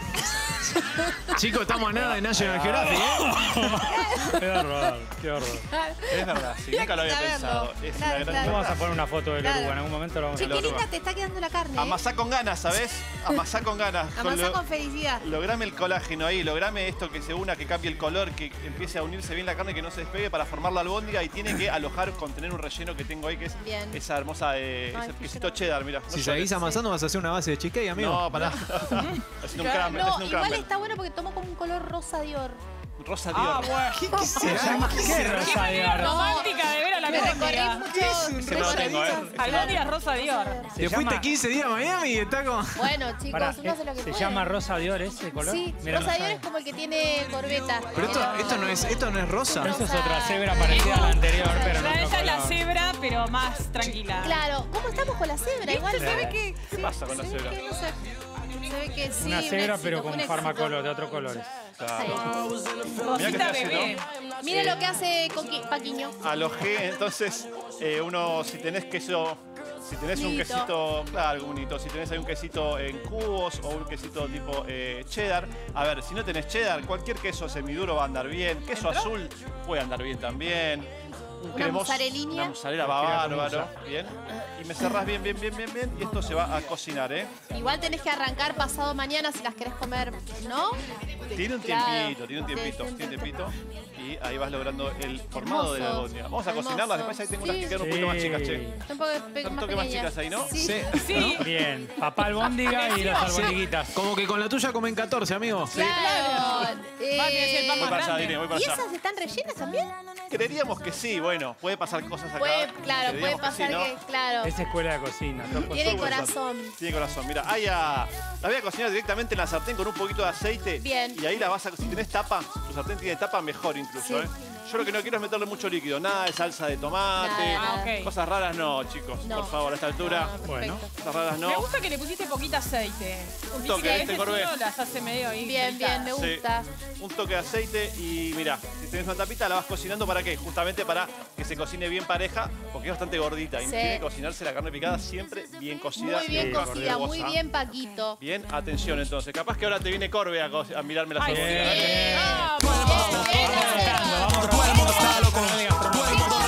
Chicos, estamos a nada de National Geographic, ¿eh? Qué horror, qué horror. Es verdad, sí, nunca lo había Saberlo. pensado. Es Claro, una gran claro. Vamos a poner una foto del Claro. oruga. En algún momento lo vamos a Che, hacer. qué linda te está quedando la carne. Amasá con ganas, ¿sabes? Amasá con ganas. Amasá con felicidad. Lograme el colágeno ahí, lograme esto que se una, que cambie el color, que empiece a unirse bien la carne, que no se despegue para formar la albóndiga y tiene que alojar, contener un relleno que tengo ahí, que es Bien. esa hermosa, ese estoy quesito llorando. cheddar, mira. Si seguís amasando vas a hacer una base de cheesecake, amigo. No, pará. Haciendo un crumble, No, haciendo un igual crumble. está bueno porque tomó como un color rosa Dior. Rosa Ah, Dior. bueno. Se llama ¿Qué Rosa manera Dior? romántica de ver a la Me recorrí albóndiga. mucho. Ese no lo tengo, Albóndiga Rosa Dior. Te Se fuiste llama- 15 días a Miami y está como... Bueno, chicos, Pará, uno hace lo que ¿se puede. llama Rosa Dior ese color? Sí, Mira, Rosa no Dior sabía. es como el que tiene corbeta. Pero esto no es rosa. Eso es otra cebra parecida a la anterior, pero no. Ella es la cebra, pero más tranquila. Claro, ¿cómo estamos con la cebra? Igual se ve que... ¿Qué pasa con la se ve cebra? que, no sé, se ve que sí, Una un cebra, éxito, pero un con éxito. farmacolor de otros colores. Claro. Mirá que Rosita te hace, bebé. ¿no? Mire lo que hace Paquiño. Alojé, entonces, uno, si tenés queso, si tenés un Nidito. quesito, claro, un hito, si tenés ahí un quesito en cubos o un quesito tipo cheddar, a ver, si no tenés cheddar, cualquier queso semiduro va a andar bien, queso azul puede andar bien también. Un Una mozzarellina. Una mozzarella va bárbaro, bien. Y me cerrás bien, y esto se va a cocinar, ¿eh? Igual tenés que arrancar pasado mañana si las querés comer, ¿no? Tiene un Claro. tiempito. Y ahí vas logrando el formado de la Hermoso. albóndiga. Vamos a Hermoso. cocinarlas, después ahí tengo unas que Sí. quedan un poquito más chicas, che. Está un poco Están un más toque más pequeñas. chicas ahí, ¿no? Sí. Sí. Bien, papá albóndiga y las albondiguitas. Como que con la tuya comen 14, amigo. Claro. Va a tener que ser pan Voy más para allá, grande. Dine, voy para ¿Y allá. esas están rellenas también? Creeríamos que sí, bueno, puede pasar cosas acá. Puede, claro, puede Creeríamos pasar sí, ¿no? que, claro. Es escuela de cocina. Tiene Puede pasar. corazón. Tiene corazón. Mira, ahí la voy a cocinar directamente en la sartén con un poquito de aceite. Bien. Y ahí la vas a... Si tenés tapa, tu sartén tiene tapa, mejor incluso, Sí. ¿eh? Yo lo que no quiero es meterle mucho líquido. Nada de salsa de tomate. Nada. Ah, ok. Cosas raras no, chicos. No. Por favor, a esta altura. No, Bueno. perfecto. Cosas raras no. Me gusta que le pusiste poquito aceite. Un Viste toque, que a ¿viste, veces Corbé? uno las hace medio ahí. Bien, bien, me Sí. gusta. Un toque de aceite y mira, si tenés una tapita la vas cocinando ¿para qué? Justamente para que se cocine bien pareja, porque es bastante gordita y Sí. tiene que cocinarse la carne picada siempre bien cocida. Muy bien y cocida, muy jugosa. bien, Paquito. Bien, atención entonces. Capaz que ahora te viene Corbe a mirarme las Ay, albóndigas. sí. Bien. Vamos. Bien, bien, Vamos, Acero. vamos, vamos.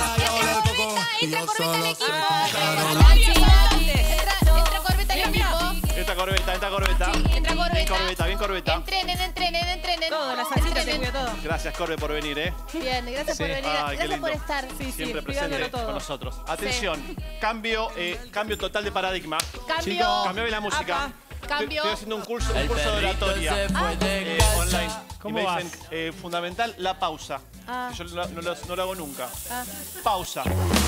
al equipo. Entra Corbeta al equipo. Entra Corbeta. Entra Corbeta. Bien Corbeta. Entrenen. Todo, la salsita te cuida todo. Gracias, Corbe, por venir, ¿eh? Bien, gracias por venir. Ay, qué Gracias por lindo. estar. Siempre cuidándolo presente todo. con nosotros. Atención, cambio total de paradigma. Cambio. Cambió la música. Apa. Cambio. Estoy haciendo un curso de oratoria online. ¿Cómo y me vas? dicen, fundamental, la pausa. Ah. Que yo no lo hago nunca. Ah. Pausa.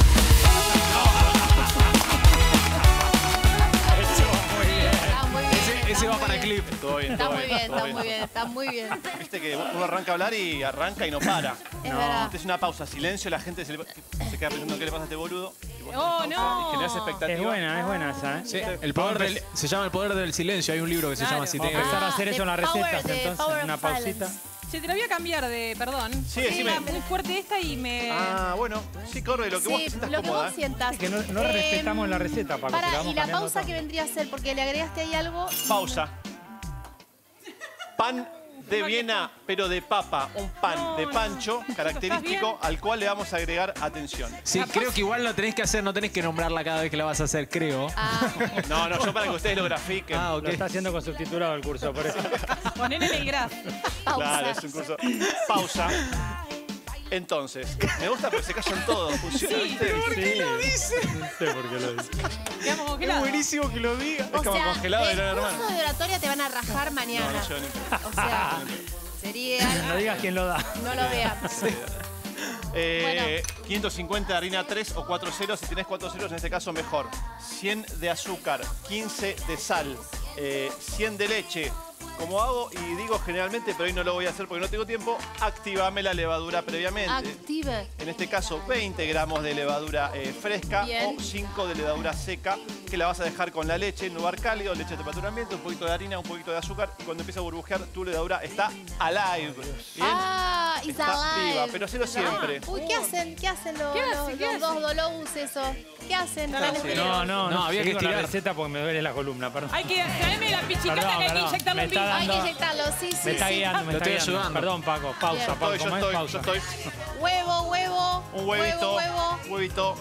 Está muy bien. Ese va para clip. Todo bien, Está todo muy bien, todo está muy bien, está muy bien. Viste que uno arranca a hablar y arranca y no para. Es verdad. Este es una pausa, silencio, la gente se queda pensando qué le pasa a este boludo. Y vos Oh, haces pausa no. y generás expectativa. Es buena esa, ¿eh? Sí, el poder se llama El Poder del Silencio. Hay un libro que se llama así. Vamos a empezar a hacer Ah, eso en las the power- recetas, the entonces, power una of pausita. silence. Che, te la voy a cambiar de, perdón. Sí, decime. Está muy fuerte esta y me... Ah, bueno. Sí, Corbe, lo que vos te Sí, sientas lo que cómoda. vos sientas. Es que no respetamos la receta, Paco. Pará, si la vamos y la cambiando pausa todo. que vendría a ser, porque le agregaste ahí algo. Pausa. Pan de Viena, pero de papa. Un pan de pancho característico al cual le vamos a agregar atención. Sí, creo que igual lo tenés que hacer, no tenés que nombrarla cada vez que la vas a hacer, creo. Ah, No, yo para que ustedes lo grafiquen. Ah, ok. Lo está haciendo con subtitulado el curso, por eso. Poner en el graph. pausa. Claro, es un curso. Pausa. Entonces, me gusta porque se callan todos. Funciona, ¿viste? No sé por qué lo dice. Quedamos Es congelados. buenísimo que lo diga. O como sea, congelado de el Gran curso Hermano. de oratoria te van a rajar mañana. No, yo no. O sea, sería... No digas quién lo da. No lo vean. 550 de harina 3 o 4 ceros. Si tenés 4 ceros, en este caso mejor. 100 de azúcar, 15 de sal, 100 de leche. Como hago y digo generalmente, pero hoy no lo voy a hacer porque no tengo tiempo, activame la levadura previamente. Active. En este caso, 20 gramos de levadura fresca Bien. o 5 de levadura seca, que la vas a dejar con la leche en lugar cálido, leche a temperatura ambiente, un poquito de harina, un poquito de azúcar. Y cuando empieza a burbujear, tu levadura está alive. ¿Bien? Ah, it's Está alive. viva, pero hacelo siempre. Uy, ¿qué hacen? ¿Qué hacen los, ¿Qué hace? ¿Qué los hace? dos dolobus eso? ¿Qué hacen? Claro, Tan sí. espeleros. No, había que seguí con la estirar. receta porque me duele la columna, perdón. Hay que traerme la pichicata Perdón, que hay que perdón. inyectarlo Me en está vivo. Hay que dando- inyectarlo, sí, sí. Me está sí. guiando, me Lo está estoy guiando. ayudando. Perdón, Paco. Pausa, Bien. Paco. Yo ¿Cómo es estoy, pausa? yo estoy. Huevo. Un huevito, Huevo. huevito,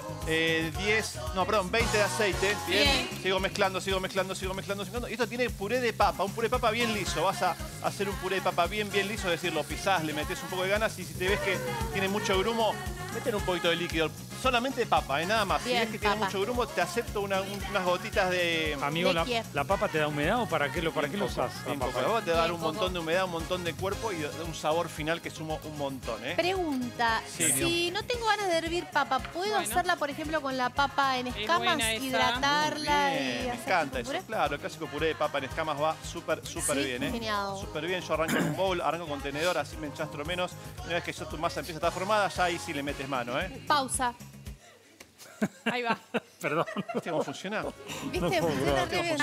20 de aceite. Bien. Bien. Sigo mezclando. Y esto tiene puré de papa, un puré de papa bien liso. Vas a hacer un puré de papa bien liso, es decir, lo pisás, le metés un poco de ganas y si te ves que tiene mucho grumo, meten un poquito de líquido. Solamente papa, nada más. Bien, si ves que tiene papa. mucho grumo, te acepto unas gotitas de... Amigo, Leche. ¿la papa te da humedad o para qué lo usás? la Bien papa? poco. La papa te va a dar Bien un poco. montón de humedad, un montón de cuerpo y un sabor final que sumo un montón, ¿eh? Pregunta, Sí, si no tengo ganas de hervir papa, ¿puedo Bueno. hacerla, por ejemplo, con la papa en escamas? buena esa. Hidratarla Bien, y me hacer encanta un eso. puré. Claro, el clásico puré de papa en escamas va súper Sí, bien, ¿eh? genial. Súper bien. Yo arranco en un bowl, arranco con tenedor, así me enchastro menos. Una vez que tu masa empieza a estar formada, ya ahí sí le metes mano, ¿eh? Pausa. Ahí va. Perdón. ¿Viste cómo funciona? ¿Viste? Funciona re bien.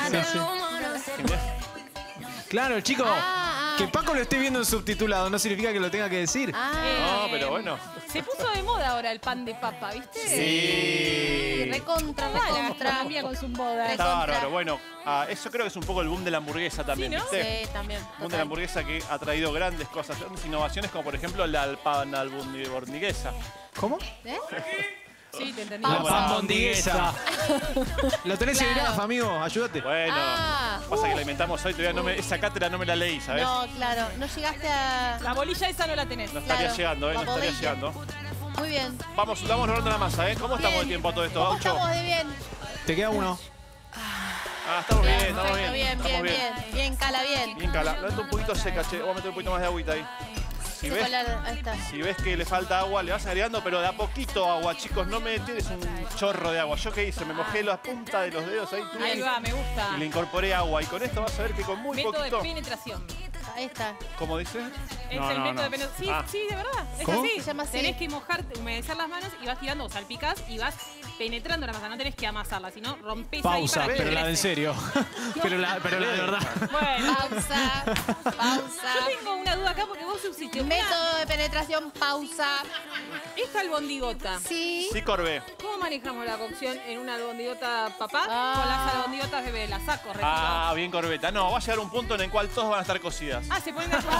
Claro, chico. Ah, Que Paco lo esté viendo en subtitulado no significa que lo tenga que decir. No, pero bueno. Se puso de moda ahora el pan de papa, ¿viste? Sí. Recontra. La mía con su boda. Está Recontra. bárbaro. Bueno, eso creo que es un poco el boom de la hamburguesa también, ¿no? ¿viste? Sí, también. Boom de la total. hamburguesa que ha traído grandes cosas, grandes innovaciones, como por ejemplo la pan albondiguesa. ¿Cómo? ¿Eh? Sí, te entendí. Pausa. La pambondiguesa. Lo tenés en Claro. graf, amigo. Ayúdate. Bueno, Ah. pasa que la inventamos hoy, todavía esa cátedra no me la leí, ¿sabes? No, claro. No llegaste a... La bolilla esa no la tenés. No estaría Claro, llegando, la no estaría podéis. llegando. Muy bien. Vamos logrando la masa, ¿eh? ¿Cómo estamos de Bien. tiempo a todo esto, ¿Cómo Gaucho? estamos de bien? Te queda uno. Estamos bien, Perfecto, estamos bien. bien, estamos bien. Bien, cala, bien. Bien, Cala. La meto un poquito seca, che. Voy a meter un poquito más de agüita ahí. Si ves, Ahí está. si ves que le falta agua, le vas agregando, pero de a poquito agua, chicos. No me tires un chorro de agua. ¿Yo qué hice? Me mojé la punta de los dedos ahí. Ahí va, me gusta. Y le incorporé agua. Y con esto vas a ver que con muy Método poquito... de penetración. Ahí está. ¿Cómo dice? Es No, el no, método no. de penetración. Sí, Ah. sí, de verdad. Es ¿Cómo? así. Se llama así. Tenés que mojarte, humedecer las manos y vas tirando o salpicás y vas penetrando la masa. No tenés que amasarla, sino rompés ahí Pausa, para que pero la de en ingrese. serio. pero la de verdad. Bueno, Pausa. Pausa. yo tengo una duda acá porque vos subsiste. Método de penetración, pausa. Esta albondigota. Sí. Sí, Corbe. ¿Cómo manejamos la cocción en una albondigota papá Ah. con las albondigotas bebé? La saco, retiro. Ah, bien, Corbeta. No, va a llegar un punto en el cual todos van a estar cocidas. Ah, se ponen de acuerdo.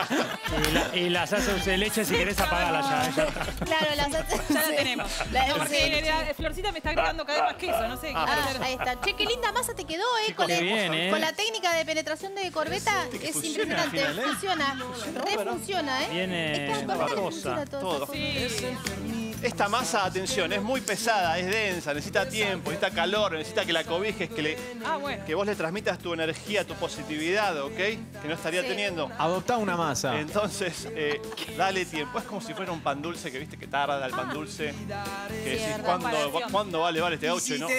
Y las hace dulce de leche, si querés apagarla ya. Ya está. Claro, Ya la tenemos. La hemos que Florcita me está agregando cada vez más queso, no sé. Ahí está. Che, qué linda masa te quedó, Chicos, qué bien, con la técnica de penetración de corbeta. Es impresionante. Funciona. Refunciona, Viene Es que a la corbeta le cosa, funciona todo. Sí. Esta masa, atención, es muy pesada, es densa, necesita tiempo, necesita calor, necesita que la cobijes, que vos le transmitas tu energía, tu positividad, ¿ok? Que no estaría teniendo. Adoptá una masa. Entonces, dale tiempo. Es como si fuera un pan dulce, que viste que tarda el pan dulce. Que decís, ¿cuándo vale este gaucho? ¿No?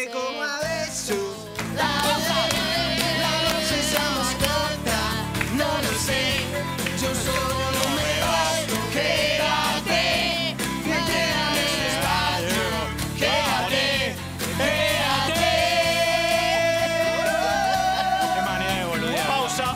No lo sé, yo solo me basto, quédate, quédate, Qué manera de boludear. Pausa.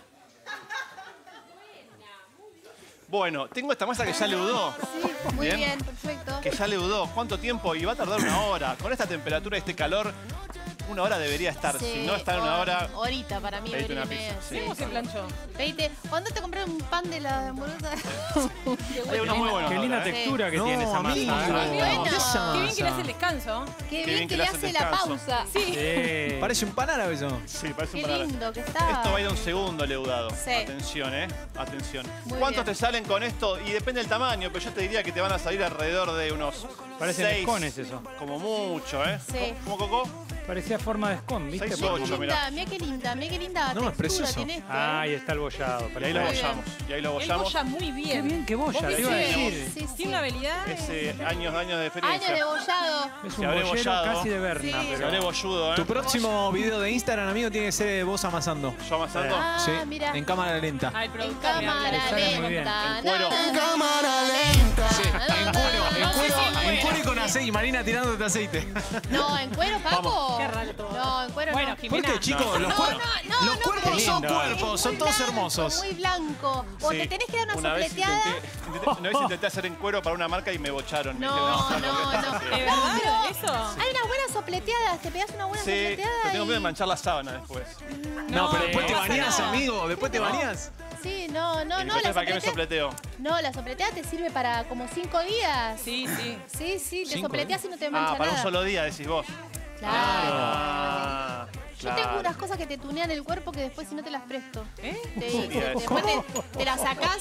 Bueno, tengo esta masa que ya leudó. Sí, muy bien, perfecto. Que ya leudó. ¿Cuánto tiempo? Y va a tardar 1 hora. Con esta temperatura y este calor, 1 hora debería estar. Sí, Si no está en 1 hora, Horita para mí. pedite una horita y pizza. media. ¿Cómo se planchó? Pedite. ¿Cuándo te compré un pan de la hamburguesa? hay uno muy bueno. Qué linda ahora, textura que tiene esa amigo. masa. Bueno. Qué bien que le hace el descanso. Qué bien que le hace la pausa. Sí. Sí. Parece un pan árabe eso. Sí, parece un Qué paladar. lindo que está. Esto va a ir a un segundo leudado. Sí. Atención, atención. Muy ¿Cuántos bien. te salen con esto? Y depende del tamaño, pero yo te diría que te van a salir alrededor de unos Parecen 6. escones eso. Como mucho, Sí. ¿Cómo, Coco? Parecía forma de escon, ¿viste? 6 Mirá o qué 8, mirá. linda, mirá qué linda No, es textura precioso. tiene esto. Ahí está el bollado. Y ahí lo Muy bien. bollamos. Y ahí lo Él bollamos. bolla muy Qué bien. bien que bolla, ¿Vos te iba a viste? decir. Sí, sí. Tiene una habilidad. Es años de Años experiencia. de bollado. Es Se un habré bollero bollado. casi de Berna, Sí. Se pero... habré bolludo, Tu próximo video de Instagram, amigo, tiene que ser vos amasando. Yo amasando. Ah, Sí, mira. en cámara lenta. Ay, En productor, me habla. cámara sale muy bien. lenta. En cuero. cámara lenta. En cuero y con aceite. Y Marina tirándote aceite. No, en cuero, Paco. Qué raro todo. No, en cuero Bueno, no. ¿Por Jimena. qué, chicos? Los cuerpos son lindo. cuerpos, son Muy todos blanco, hermosos. Muy blanco. O Sí. te tenés que dar una vez sopleteada. una vez intenté hacer en cuero para una marca y me bocharon. Me No, dijeron, no, no. ¿De verdad? ¿Eso? Hay unas buenas sopleteadas. Te pegas una buena Sí, sopleteada. pero tengo miedo de y- manchar la sábana después. No, pero después te no pasa bañás, nada. amigo. Después te bañás. Sí, no, Y la entonces, ¿para qué me sopletea. sopleteo? No, la sopleteada te sirve para como 5 días. Sí, sí. Sí, sí, te 5 sopleteas y no te mancha Para un nada. solo día, decís vos. Claro. Ah, Yo tengo unas cosas que te tunean el cuerpo que después si no te las presto. ¿Eh? Después te las sacás.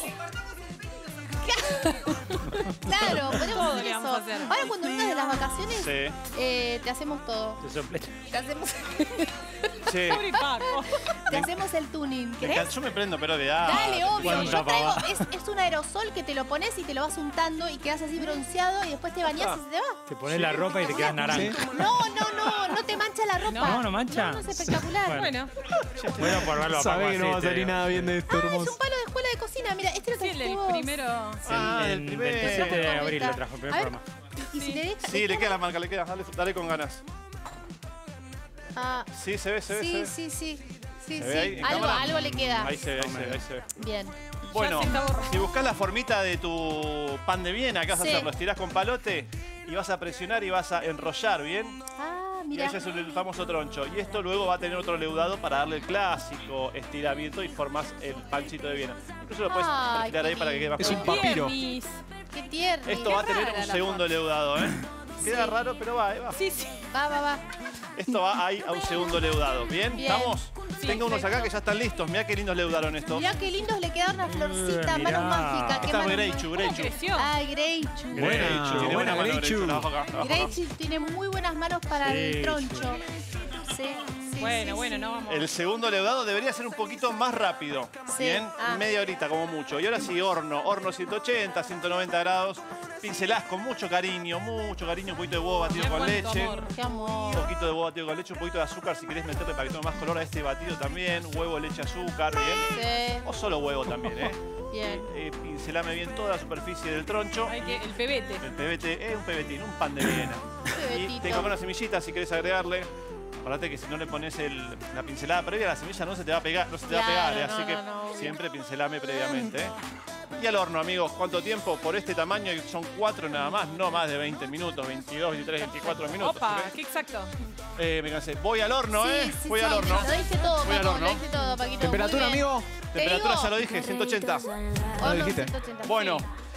Claro, podemos Todo hacer le eso. vamos a hacer. Ahora cuando vengas de las vacaciones, Sí. te hacemos todo. Se sopleta. Te hacemos, Che, Pobre Paco. te hacemos el tuning, me ¿querés? encanta. Yo me prendo, pero de agua. Dale, obvio. cuánta Yo traigo, pavada. es un aerosol que te lo pones y te lo vas untando y quedas así bronceado y después te bañás y se te va. Te pones la ropa y te quedas naranja. No te mancha la ropa. No mancha. No, es espectacular. Bueno, Bueno, por verlo a Paco Sabés que no va a así, salir nada bien de esto, Ah, es hermoso. un palo de escuela de cocina. Mira, este lo sí, el trajiste del vos. primero. Ah, El el primer. 27 de Correcta. abril lo trajo el primer A ver, programa. Y si le dejas. Sí, le queda la marca, le queda. Dale con ganas. Ah, Sí, se ve, se ve, se sí, ve. sí, sí. Sí, ¿Se ve ahí sí. en Algo, cámara? algo le queda. Ahí se ve, ahí se ve, ahí se ve. Bien. Bueno, se está borrando. si buscas la formita de tu pan de Viena, ¿qué vas a Sí. hacer? Lo estirás con palote y vas a presionar y vas a enrollar, ¿bien? Ah, Y mira. ese es el famoso troncho. Y esto luego va a tener otro leudado para darle el clásico estiramiento y formas el panchito de Viena. Incluso lo puedes Ay, retirar qué ahí para que quede más Es un bonito. papiro. Tiernis. Qué tierno. Esto va a tener rara un la segundo foto. leudado, ¿eh? Queda raro, pero va, va. Sí, sí. Va. Esto va ahí a un segundo leudado. ¿Bien? Bien. ¿Estamos? Sí, Tengo unos acá que ya están listos. Mirá qué lindos leudaron estos. Mirá qué lindos le quedaron una florcita, mirá. mano mágica. Qué Esta es mano Greichu, ¿Cómo Greichu. creció? Ay, Greichu. Buena, Tiene buena mano Greichu. Greichu. Trabajo acá, trabajo acá. Greichu tiene muy buenas manos para el Sí, troncho. Sí, sí. Bueno, sí, no vamos. El segundo leudado debería ser un poquito más rápido. Sí. Bien, Ah. media horita como mucho. Y ahora sí, horno 180, 190 grados. Pincelás con mucho cariño, un poquito de huevo batido Mirá con cuánto leche. amor. Qué Un amor. poquito de huevo batido con leche, un poquito de azúcar si querés meterle para que tome más color a este batido también. Huevo, leche, azúcar, bien. Sí, O solo huevo también, ¿eh? bien. Pincelame bien toda la superficie del troncho. Hay que, el pebete. El pebete es un pebetín, un pan de Viena. Y Pebetito. tengo acá una semillita si querés agregarle. Acordate que si no le pones la pincelada previa, la semilla no se te va a pegar, no se te va a pegar, Claro, así no, que no, no, obvio. siempre pincelame previamente. Y al horno, amigos, ¿cuánto tiempo? Por este tamaño son 4 nada más, no más de 20 minutos, 22, 23, 24 minutos. Opa, ¿ok? qué exacto. Me cansé. Voy al horno, Sí, sí, Voy sí, al horno. Lo diste todo, Voy al Paco, horno. lo diste todo, Paquito. ¿Temperatura, Muy bien. amigo? Te Temperatura digo, ya lo dije, 180. lo horno dijiste. 180, Bueno, sí.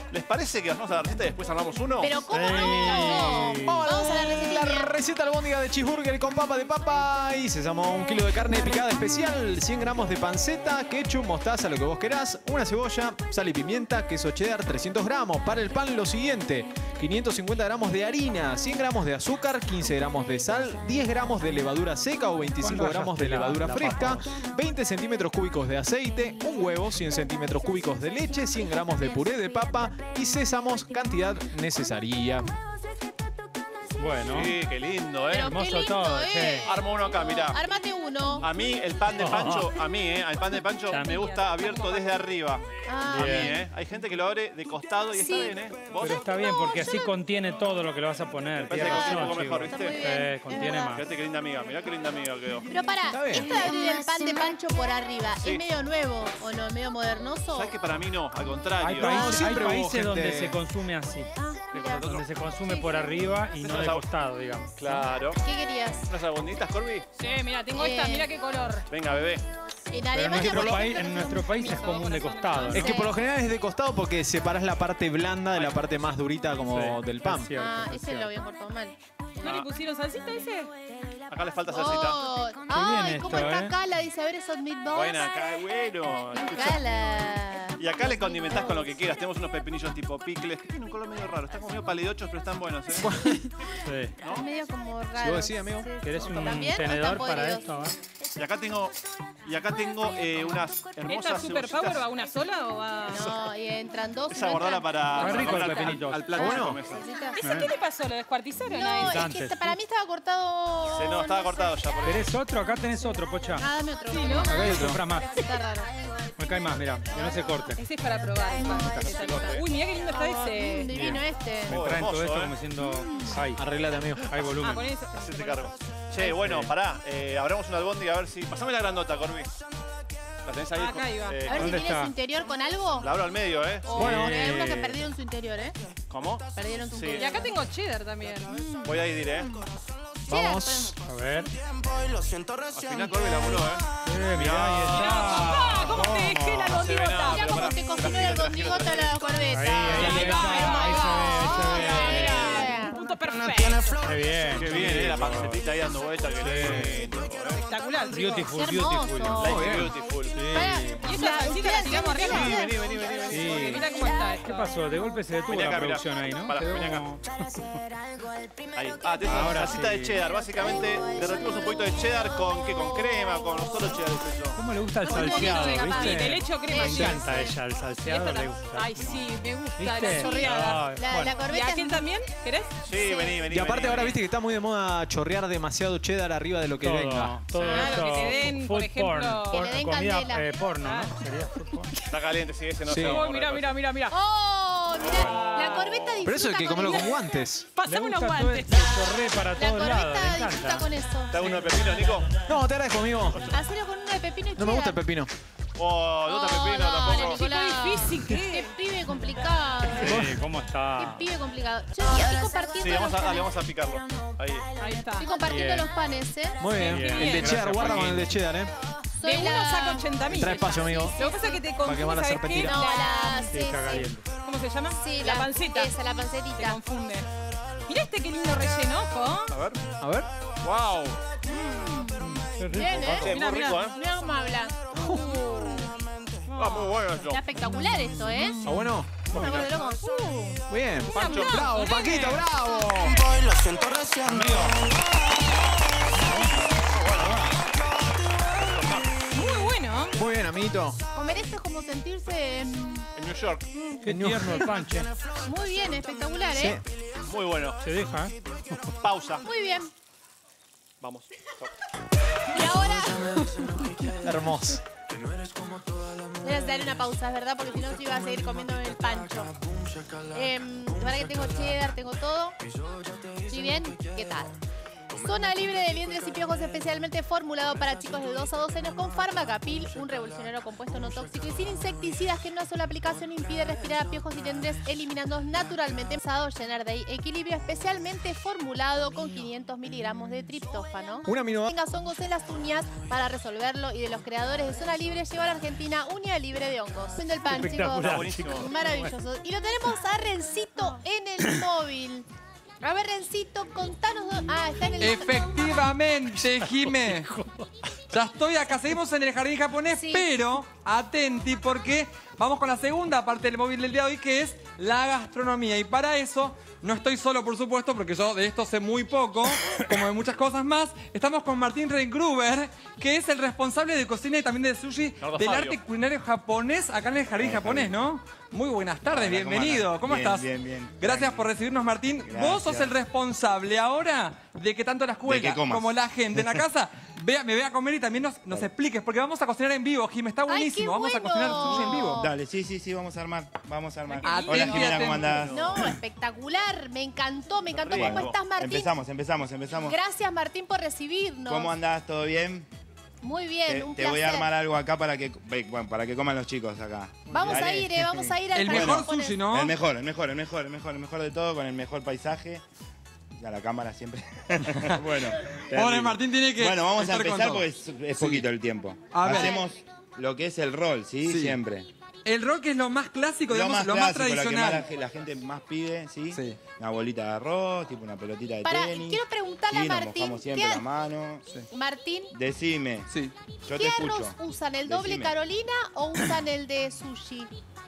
¿Les parece que vamos a la receta y después armamos uno? Pero ¿cómo no? Vamos a la receta. La receta albóndiga de cheeseburger con papa de papa y sésamo, 1 kilo de carne picada especial, 100 gramos de panceta, ketchup, mostaza, lo que vos querás, una cebolla, sal y pimienta, queso cheddar, 300 gramos. Para el pan lo siguiente, 550 gramos de harina, 100 gramos de azúcar, 15 gramos de sal, 10 gramos de levadura seca o 25 gramos de levadura fresca, 20 centímetros cúbicos de aceite, un huevo, 100 centímetros cúbicos de leche, 100 gramos de puré de papa y sésamos, cantidad necesaria. Bueno. Sí, qué lindo, ¿eh? Pero Hermoso qué lindo, todo, Armo uno acá, mirá. Armate uno. A mí el pan de Pancho, el pan de Pancho me gusta abierto desde arriba. Ah, A mí, Hay gente que lo abre de costado y está Sí. bien, ¿Vos? Pero está bien porque así contiene todo lo que le vas a poner. Parece que Tienes contiene un razón, poco mejor, chico. ¿viste? Está muy bien, Sí, contiene es verdad. más. Fíjate qué linda amiga, mirá qué linda amiga quedó. Pero pará, Está bien. esto de abrir el pan de Pancho por arriba, Sí. ¿es medio nuevo o no? ¿Medio modernoso? ¿Sabes que para mí no? Al Hay contrario. países, siempre hubo países donde gente- se consume así. Ah, mira. Donde se consume por arriba y no de costado, digamos. Claro. ¿Qué querías? ¿Unas albonditas, Corby? Sí, mira, tengo esta, mira qué color. Venga, bebé. En Pero en Alemania, nuestro, por país, ejemplo, en nuestro país es común de costado. ¿no? Es que por lo general es de costado porque separás la parte blanda de la parte más durita como Sí, del pan. es cierto, Ah, es ese cierto. lo habían cortado mal. ¿No le pusieron salsita ese? Acá les falta salsita. Oh, bien ay, ¿cómo esto, está eh? Cala? Dice, a ver esos meatballs. Bueno, acá, bueno. Cala. Y acá le condimentás con lo que quieras. Tenemos unos pepinillos tipo picles que tienen un color medio raro. Están como medio palidochos, pero están buenos, ¿eh? Sí. Es medio como raro. Si vos decís, amigo. ¿Querés un ¿También? ¿O tenedor están para podridos? esto? A ver. Y acá tengo unas ¿Esta hermosas Superpower cebollitas. va a una sola o va...? No, y entran dos. Esa no guardala entran para Está rico comer el al- pepinito. al plato. Bueno. que comes. salsitas. ¿Ese qué le pasó? ¿Lo descuartizaron? No, a es Antes. que para mí estaba cortado. Sí, no, estaba cortado ya por eso. ¿Querés otro? Acá tenés otro, Pocha. Ah, dame otro. Sí, ¿no? Acá hay otro. Compra más. Está raro. Acá hay más, mira, que no se corte. Ese es para probar. Uy, mira qué lindo está ese. Divino este. Me Oh, traen todo hermoso, esto ¿eh? como diciendo, hay Arreglate, amigo. hay Ah, volumen. con eso. Hacete cargo. Che, bueno, pará. Abramos una albóndiga a ver si... Pasame la grandota, Corby. ¿La tenés ahí? Acá iba. A ver si ¿Dónde tiene está? su interior con algo. La abro al medio, ¿eh? O Bueno, hay algunos que perdieron su interior, ¿eh? ¿Cómo? Perdieron su Sí. interior. Y acá tengo cheddar también. Voy a ir, ¿eh? Vamos. A ver. Al final Corby laburó, ¿eh? Mirá, ahí está. ¡Ah! ¿Cómo te dejé la No se ve nada, gondigota? Mira pero cómo pará. te cocinó el gondigota a la corbeta. Ahí, ahí, ahí está, ahí se ve, ahí se ve. Punto perfecto. Qué bien. Qué bien, la pancetita ahí dando vueltas. Que lindo. Espectacular. chicos. Beautiful, Qué beautiful. hermoso. Like beautiful. Pará, ¿Y esta salsita la tiramos arriba? Sí, vení. Sí. Mira cómo está esto. ¿Qué pasó? De golpe se detuvo Vení la acá, mirá. producción ahí, ¿no? Pará, Quedó vení acá. como- Ahí. Ah, tenés Ahora una salsita sí. de cheddar. Básicamente derretimos un poquito de cheddar con ¿qué? Con crema, con solo cheddar. ¿Qué eso? ¿Cómo le gusta el Sí, salseado, de viste? leche o crema. Le encanta a ella el Y salseado, esta le no. gusta. Ay, sí, me gusta ¿Viste? la chorreada. Ay, La bueno. ¿Y corbeta aquel también? ¿Querés? Sí, vení. Y aparte vení. ahora viste que está muy de moda chorrear demasiado cheddar arriba de lo que venga. Todo Claro, eso. que te den, por food ejemplo, porn, que le den comida candela. porno, ¿no? Sería food porn. Está caliente, sí, ese no Sí. se va a Uy, mira, poner. mira. ¡Oh! Mirá, la corbeta disfruta Pero eso hay que con comerlo el- con guantes. Le Pasame unos gusta todo guantes. este chorré para La todos lados, corbeta le disfruta encanta. con eso. ¿Te hago uno de pepino, Nico? No, te agradezco, amigo. Hacelo con uno de pepino y No me gusta el pepino. Oh, no te pepino dale, tampoco. Nicolás. Qué difícil que Qué pibe complicado. Sí, ¿cómo Qué está? pibe complicado. Yo estoy compartiendo Sí, vamos los a, dale, panes. vamos a picarlo. Ahí. Ahí está. Estoy compartiendo Bien. los panes, ¿eh? Muy bien. Bien. El de Gracias, cheddar, guarda con Joaquín. el de cheddar, ¿eh? Soy De uno la- saca 80.000. Trae espacio, amigo. Lo que pasa es que te que confunde, van a ¿sabes hacer qué? petita. No, la... Sí, Sí, está sí. caliente. ¿Cómo se llama? Sí, la panceta. Esa, la Te pancetita. confunde. Mirá este qué lindo relleno, ojo. A ver. A ver. ¡Wow! Qué rico. Bien, ¿eh? Che, Mirá, muy mirá. rico, ¿eh? Mirá cómo habla. Ah, muy bueno esto. Está espectacular esto, ¿eh? ¿Está bueno? Una cosa de loco. Bien. Pancho, Bravo, nene. Paquito, bravo. Muy bueno. Muy bien, amiguito. Comer esto es como sentirse En New York. Qué tierno el panche. muy bien, espectacular, ¿eh? Muy bueno. Se deja, ¿eh? Pausa. Muy bien. Vamos. Y ahora Hermoso. voy a hacer una pausa, ¿verdad? Porque si no, yo iba a seguir comiendo el pancho. Ahora que tengo cheddar, tengo todo. ¿Estoy bien? ¿Qué tal? Zona libre de liendres y piojos especialmente formulado para chicos de 2 a 12 años con Farmacapil, un revolucionario compuesto no tóxico y sin insecticidas que en una sola aplicación impide respirar a piojos y liendres, eliminándolos naturalmente. Pensado llenar de equilibrio, especialmente formulado con 500 miligramos de triptófano. Un aminoácido. Tengas hongos en las uñas para resolverlo, y de los creadores de Zona Libre llegó a la Argentina uña libre de hongos. Fin del pan, chicos. Maravilloso. Y lo tenemos a Rencito en el móvil. A ver, Rencito, contanos. Está en el... Efectivamente, Jimé. Ya estoy acá, seguimos en el jardín japonés, Sí. pero atenti porque vamos con la segunda parte del móvil del día de hoy, que es la gastronomía. Y para eso no estoy solo, por supuesto, porque yo de esto sé muy poco, como de muchas cosas más. Estamos con Martín Reingruber, que es el responsable de cocina y también de sushi del arte culinario japonés acá en el jardín japonés, ¿no? Muy buenas tardes, bienvenido. ¿Cómo estás? Bien, bien. Gracias por recibirnos, Martín. Vos sos el responsable ahora de que tanto la escuela como la gente en la casa me vea comer y también nos expliques, porque vamos a cocinar en vivo, Jim, está buenísimo. ¡Ay, qué vamos a cocinar sushi en vivo. Dale, sí, vamos a armar. Ay, Hola, Jimena, ¿cómo andás? No, espectacular. Me encantó. ¿Cómo estás, Martín? Empezamos. Gracias, Martín, por recibirnos. ¿Cómo andás? ¿Todo bien? Muy bien, un Te placer. voy a armar algo acá para que coman los chicos acá. Vamos a ir al El jardín mejor japonés. sushi, ¿no? El mejor de todo, con el mejor paisaje. A la cámara siempre. Bueno. Pobre Martín tiene que Bueno, vamos a estar con empezar todo. porque es poquito el tiempo. A ver. Hacemos lo que es el rol, ¿sí? Sí. Siempre. El roll que es lo más clásico, digamos, lo más clásico, tradicional. Lo que la gente más pide, ¿sí? Una bolita de arroz, tipo una pelotita de tenis. Quiero preguntarle a Sí, Martín. nos mojamos siempre la mano. Martín, Decime. Sí. Yo ¿qué te arroz escucho. usan? ¿El doble Decime. Carolina o usan el de sushi?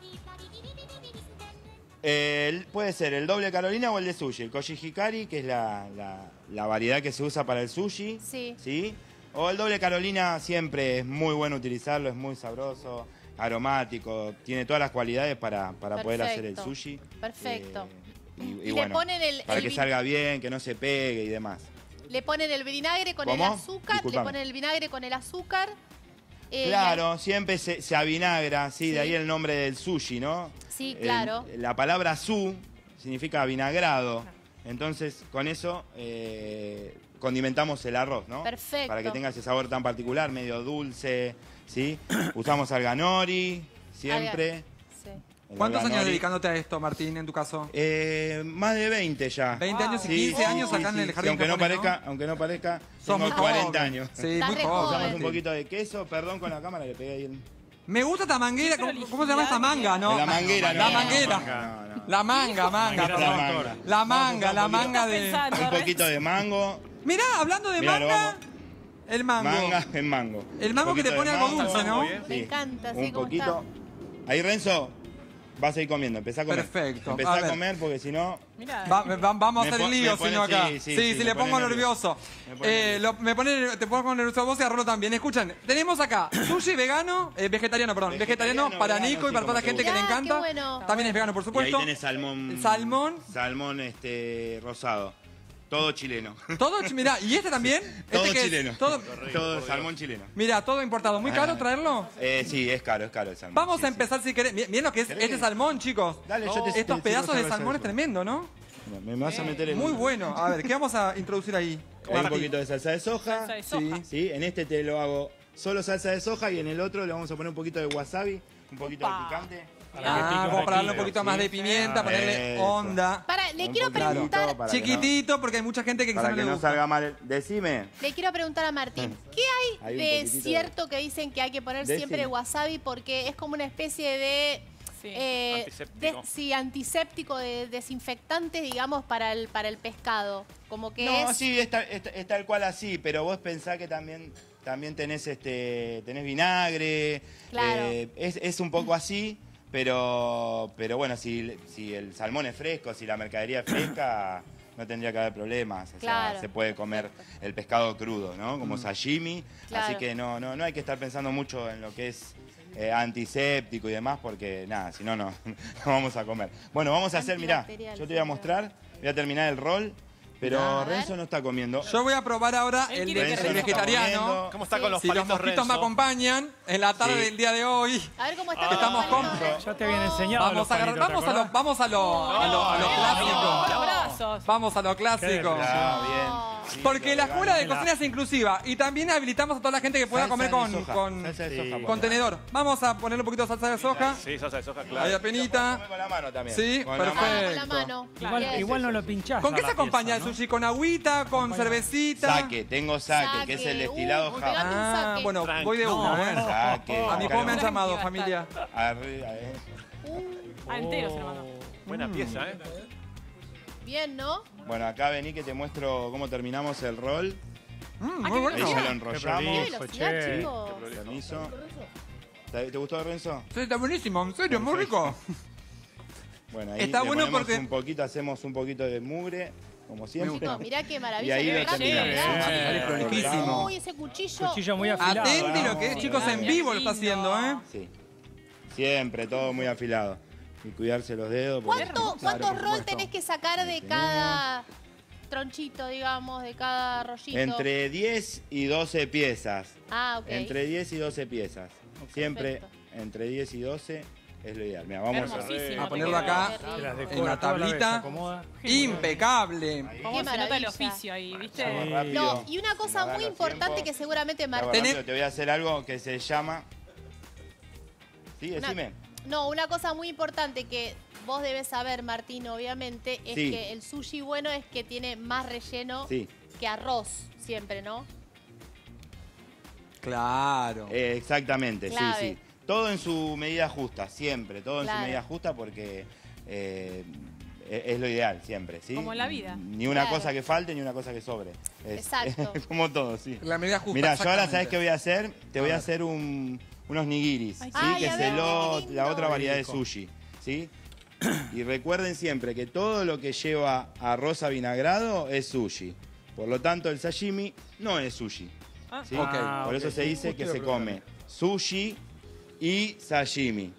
Puede ser el doble Carolina o el de sushi. El koji hikari, que es la variedad que se usa para el sushi. Sí. O el doble Carolina siempre es muy bueno utilizarlo, es muy sabroso, aromático, tiene todas las cualidades para poder hacer el sushi. Perfecto. Y le bueno, ponen para que salga bien, que no se pegue y demás. Le ponen el vinagre con el ¿Cómo? azúcar. Disculpame. Le ponen el vinagre con el azúcar. Claro, siempre se avinagra, ¿sí? De ahí el nombre del sushi, ¿no? Sí, claro. La palabra su significa vinagrado. Entonces, con eso condimentamos el arroz, ¿no? Perfecto. Para que tenga ese sabor tan particular, medio dulce, ¿sí? Usamos alga nori, siempre. Sí. ¿Cuántos años dedicándote a esto, Martín, en tu caso? Más de 20 ya. 20 años y 15 años acá en el jardín aunque japonés, aunque no parezca, Sos tengo muy 40 joven. años. Sí, muy joven. Usamos un poquito de queso, perdón con la cámara, le pegué ahí el... Me gusta esta manguera, ¿cómo se llama esta manga, no? La manguera, La no. manguera. La manga, perdón. La manga de... Un poquito de mango. Mirá, hablando de Mirá, lo manga, vamos. el mango. El mango. El mango que te pone algo dulce, ¿no? Me encanta, sí, Un ¿cómo poquito. Ahí, Renzo, vas a ir comiendo. Empezá a comer. Perfecto. Empezá A a ver. comer porque si no... Vamos a Me hacer pon- lío, me pone- si no acá. sí, Si me le pone pongo nervioso. Te pongo nervioso a vos y a Rolo también. Escuchan, tenemos acá sushi vegano, vegetariano para Nico y para toda la gente que le encanta. qué bueno. También es vegano, por supuesto. Y ahí tenés salmón. Salmón. Salmón rosado. Todo chileno. Todo, mirá, ¿y este también? Todo ¿Este qué es? chileno. Todo salmón chileno. Mira, todo importado. ¿Muy caro traerlo? Sí, es caro el salmón. Vamos a empezar si querés. Miren lo que es este salmón, chicos. Dale, yo te Estos te- pedazos te- de salmón es tremendo, ¿no? Me vas a meter el... Muy bueno. A ver, ¿qué vamos a introducir ahí? Hay un poquito de salsa de soja. Salsa de soja. Sí. En este te lo hago solo salsa de soja y en el otro le vamos a poner un poquito de wasabi, un poquito de picante. Como para darle un poquito más de pimienta, ponerle Eso. onda. Le quiero Claro. preguntar, Para que Chiquitito, porque hay mucha gente que quizás Para no que le no gusta. salga mal. Decime. le quiero preguntar a Martín, ¿qué hay Hay un de poquitito cierto que dicen que hay que poner Decime. siempre wasabi porque es como una especie de Antiséptico. antiséptico, de desinfectante, digamos, para el pescado? Como que No, es... sí, es tal cual así, pero vos pensás que también tenés tenés vinagre. Claro. Es un poco así, pero bueno, si el salmón es fresco, si la mercadería es fresca, no tendría que haber problemas. O sea, Claro. se puede comer el pescado crudo, ¿no? Como sashimi. Claro. Así que no hay que estar pensando mucho en lo que es antiséptico y demás, porque nada, si no, no vamos a comer. Bueno, vamos a hacer, mirá, Antibacterial, yo te voy a mostrar, voy a terminar el rol, pero A ver. Renzo no está comiendo. Yo voy a probar ahora Él el, quiere que el Renzo vegetariano. ¿Cómo está con los Si los palitos mosquitos me Renzo? acompañan en la tarde Sí. del día de hoy. A ver cómo está. Estamos con... Ya te habían enseñado. Vamos los a agarrar, palitos, ¿te vamos a lo acordás? clásico. Los brazos. Vamos a lo clásico. Ah, bien. Porque la escuela de cocina es inclusiva y también habilitamos a toda la gente que pueda comer con tenedor. Vamos a ponerle un poquito de salsa de soja. Sí, salsa de soja, claro. Ahí apenita. Con la mano también. Sí, Con la mano. Con la perfecto. mano. Igual no lo pinchás. ¿Con a qué la se acompaña pieza, el sushi? ¿Con agüita? ¿Con cervecita? Saque, tengo saque, que es el destilado pegate un Java. saque. Bueno, voy de una. Saque. A mí cómo me han llamado, Tranqui, familia. Arriba, Entero se lo mandó. Buena pieza, ¿eh? Bien, ¿no? Bueno, acá vení que te muestro cómo terminamos el rol. Muy bueno. Ahí ya lo Qué enrollamos. velocidad, che. chicos. Permiso. ¿Te gustó, Renzo? Sí, está buenísimo, en serio, muy rico. Bueno, ahí Está le bueno ponemos porque- hacemos un poquito de mugre, como siempre. Chicos, mirá qué Y maravilla. ahí Qué lo rápido, terminamos. mirá. Sale prolijísimo. Uy, ese cuchillo. Cuchillo muy afilado. Atenti lo que es, chicos, en vivo lo está haciendo, ¿eh? Sí. Siempre, todo muy afilado. Y cuidarse los dedos. porque- ¿Cuántos rol tenés que sacar de cada tronchito, digamos, de cada rollito? Entre 10 y 12 piezas. Ah, ok. Entre 10 y 12 piezas. Siempre entre 10 y 12 es lo ideal. Mira, vamos Hermosísimo. a ponerlo acá Se las en decora la toda la vez, tablita. acomoda. Impecable. Cómo Qué se nota el maravilla. oficio ahí, ¿viste? Vamos rápido. No, y una cosa Sin muy agarrar importante tiempo. que seguramente Te hago Martín... rápido, te voy a hacer algo que se llama... Sí, Una- decime. No, una cosa muy importante que vos debes saber, Martín, obviamente, es Sí. que el sushi bueno es que tiene más relleno Sí. que arroz, siempre, ¿no? Claro. Exactamente, Clave. sí, sí. Todo en su medida justa, siempre. Todo en Claro. su medida justa porque es lo ideal, siempre, ¿sí? Como en la vida. Ni una Claro. cosa que falte, ni una cosa que sobre. Exacto. Como todo, sí. La medida justa. Mirá, yo ahora, exactamente. ¿sabés qué voy a hacer? Te voy a hacer unos nigiris, Ay, ¿sí? Ay, Que a es ver, qué lindo. la otra variedad de Rico. sushi, ¿sí? Y recuerden siempre que todo lo que lleva arroz avinagrado es sushi. Por lo tanto, el sashimi no es sushi. Ah. ¿sí? Ok. Por eso ok. se dice que Justo se lo come sushi y sashimi.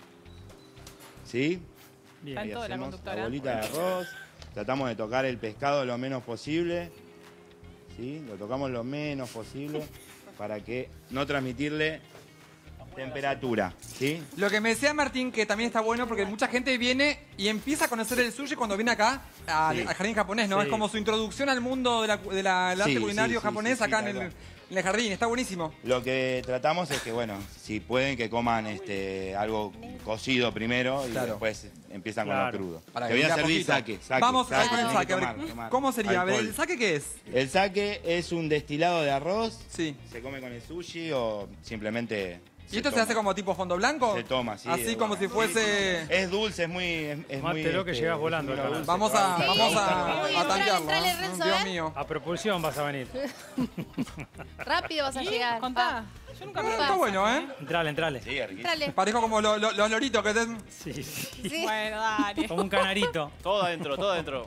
¿Sí? Bien. Ahí Tanto de la hacemos conductora. la bolita de arroz. Tratamos de tocar el pescado lo menos posible. ¿Sí? Lo tocamos lo menos posible para que no transmitirle temperatura. ¿Sí? Lo que me decía Martín, que también está bueno porque mucha gente viene y empieza a conocer el sushi cuando viene acá al, Sí. al jardín japonés, ¿no? Sí. Es como su introducción al mundo del arte Sí, culinario sí, sí, japonés sí, acá tal en cual. en el jardín. Está buenísimo. Lo que tratamos es que, bueno, si pueden que coman algo cocido primero y Claro. después empiezan con Claro. lo crudo. Para Te que voy a venga servir poquito. saque. Vamos a ver con el tenés que saque. A ver, tomar. ¿cómo sería? A ver, Alcohol. ¿el saque qué es? El saque es un destilado de arroz. Sí. Se come con el sushi o simplemente... ¿Y esto se hace como tipo fondo blanco? Se toma, sí. Así de como una. si fuese... Es dulce, es muy... Es muy Mátelo que llegas es volando muy acá. dulce. Vamos a, Sí. vamos Uy, a tantearlo. entrale, ¿eh? Renzo, Dios ¿eh? mío. A propulsión vas a venir. Rápido vas a ¿Y? llegar. Contá. Yo nunca probé. Está bueno, ¿eh? Entrale, entrale. Sí, es riquísimo. Entrale. Parejo como los loritos que te... Sí, sí. Sí. Bueno, dale. Como un canarito. Todo adentro, todo adentro.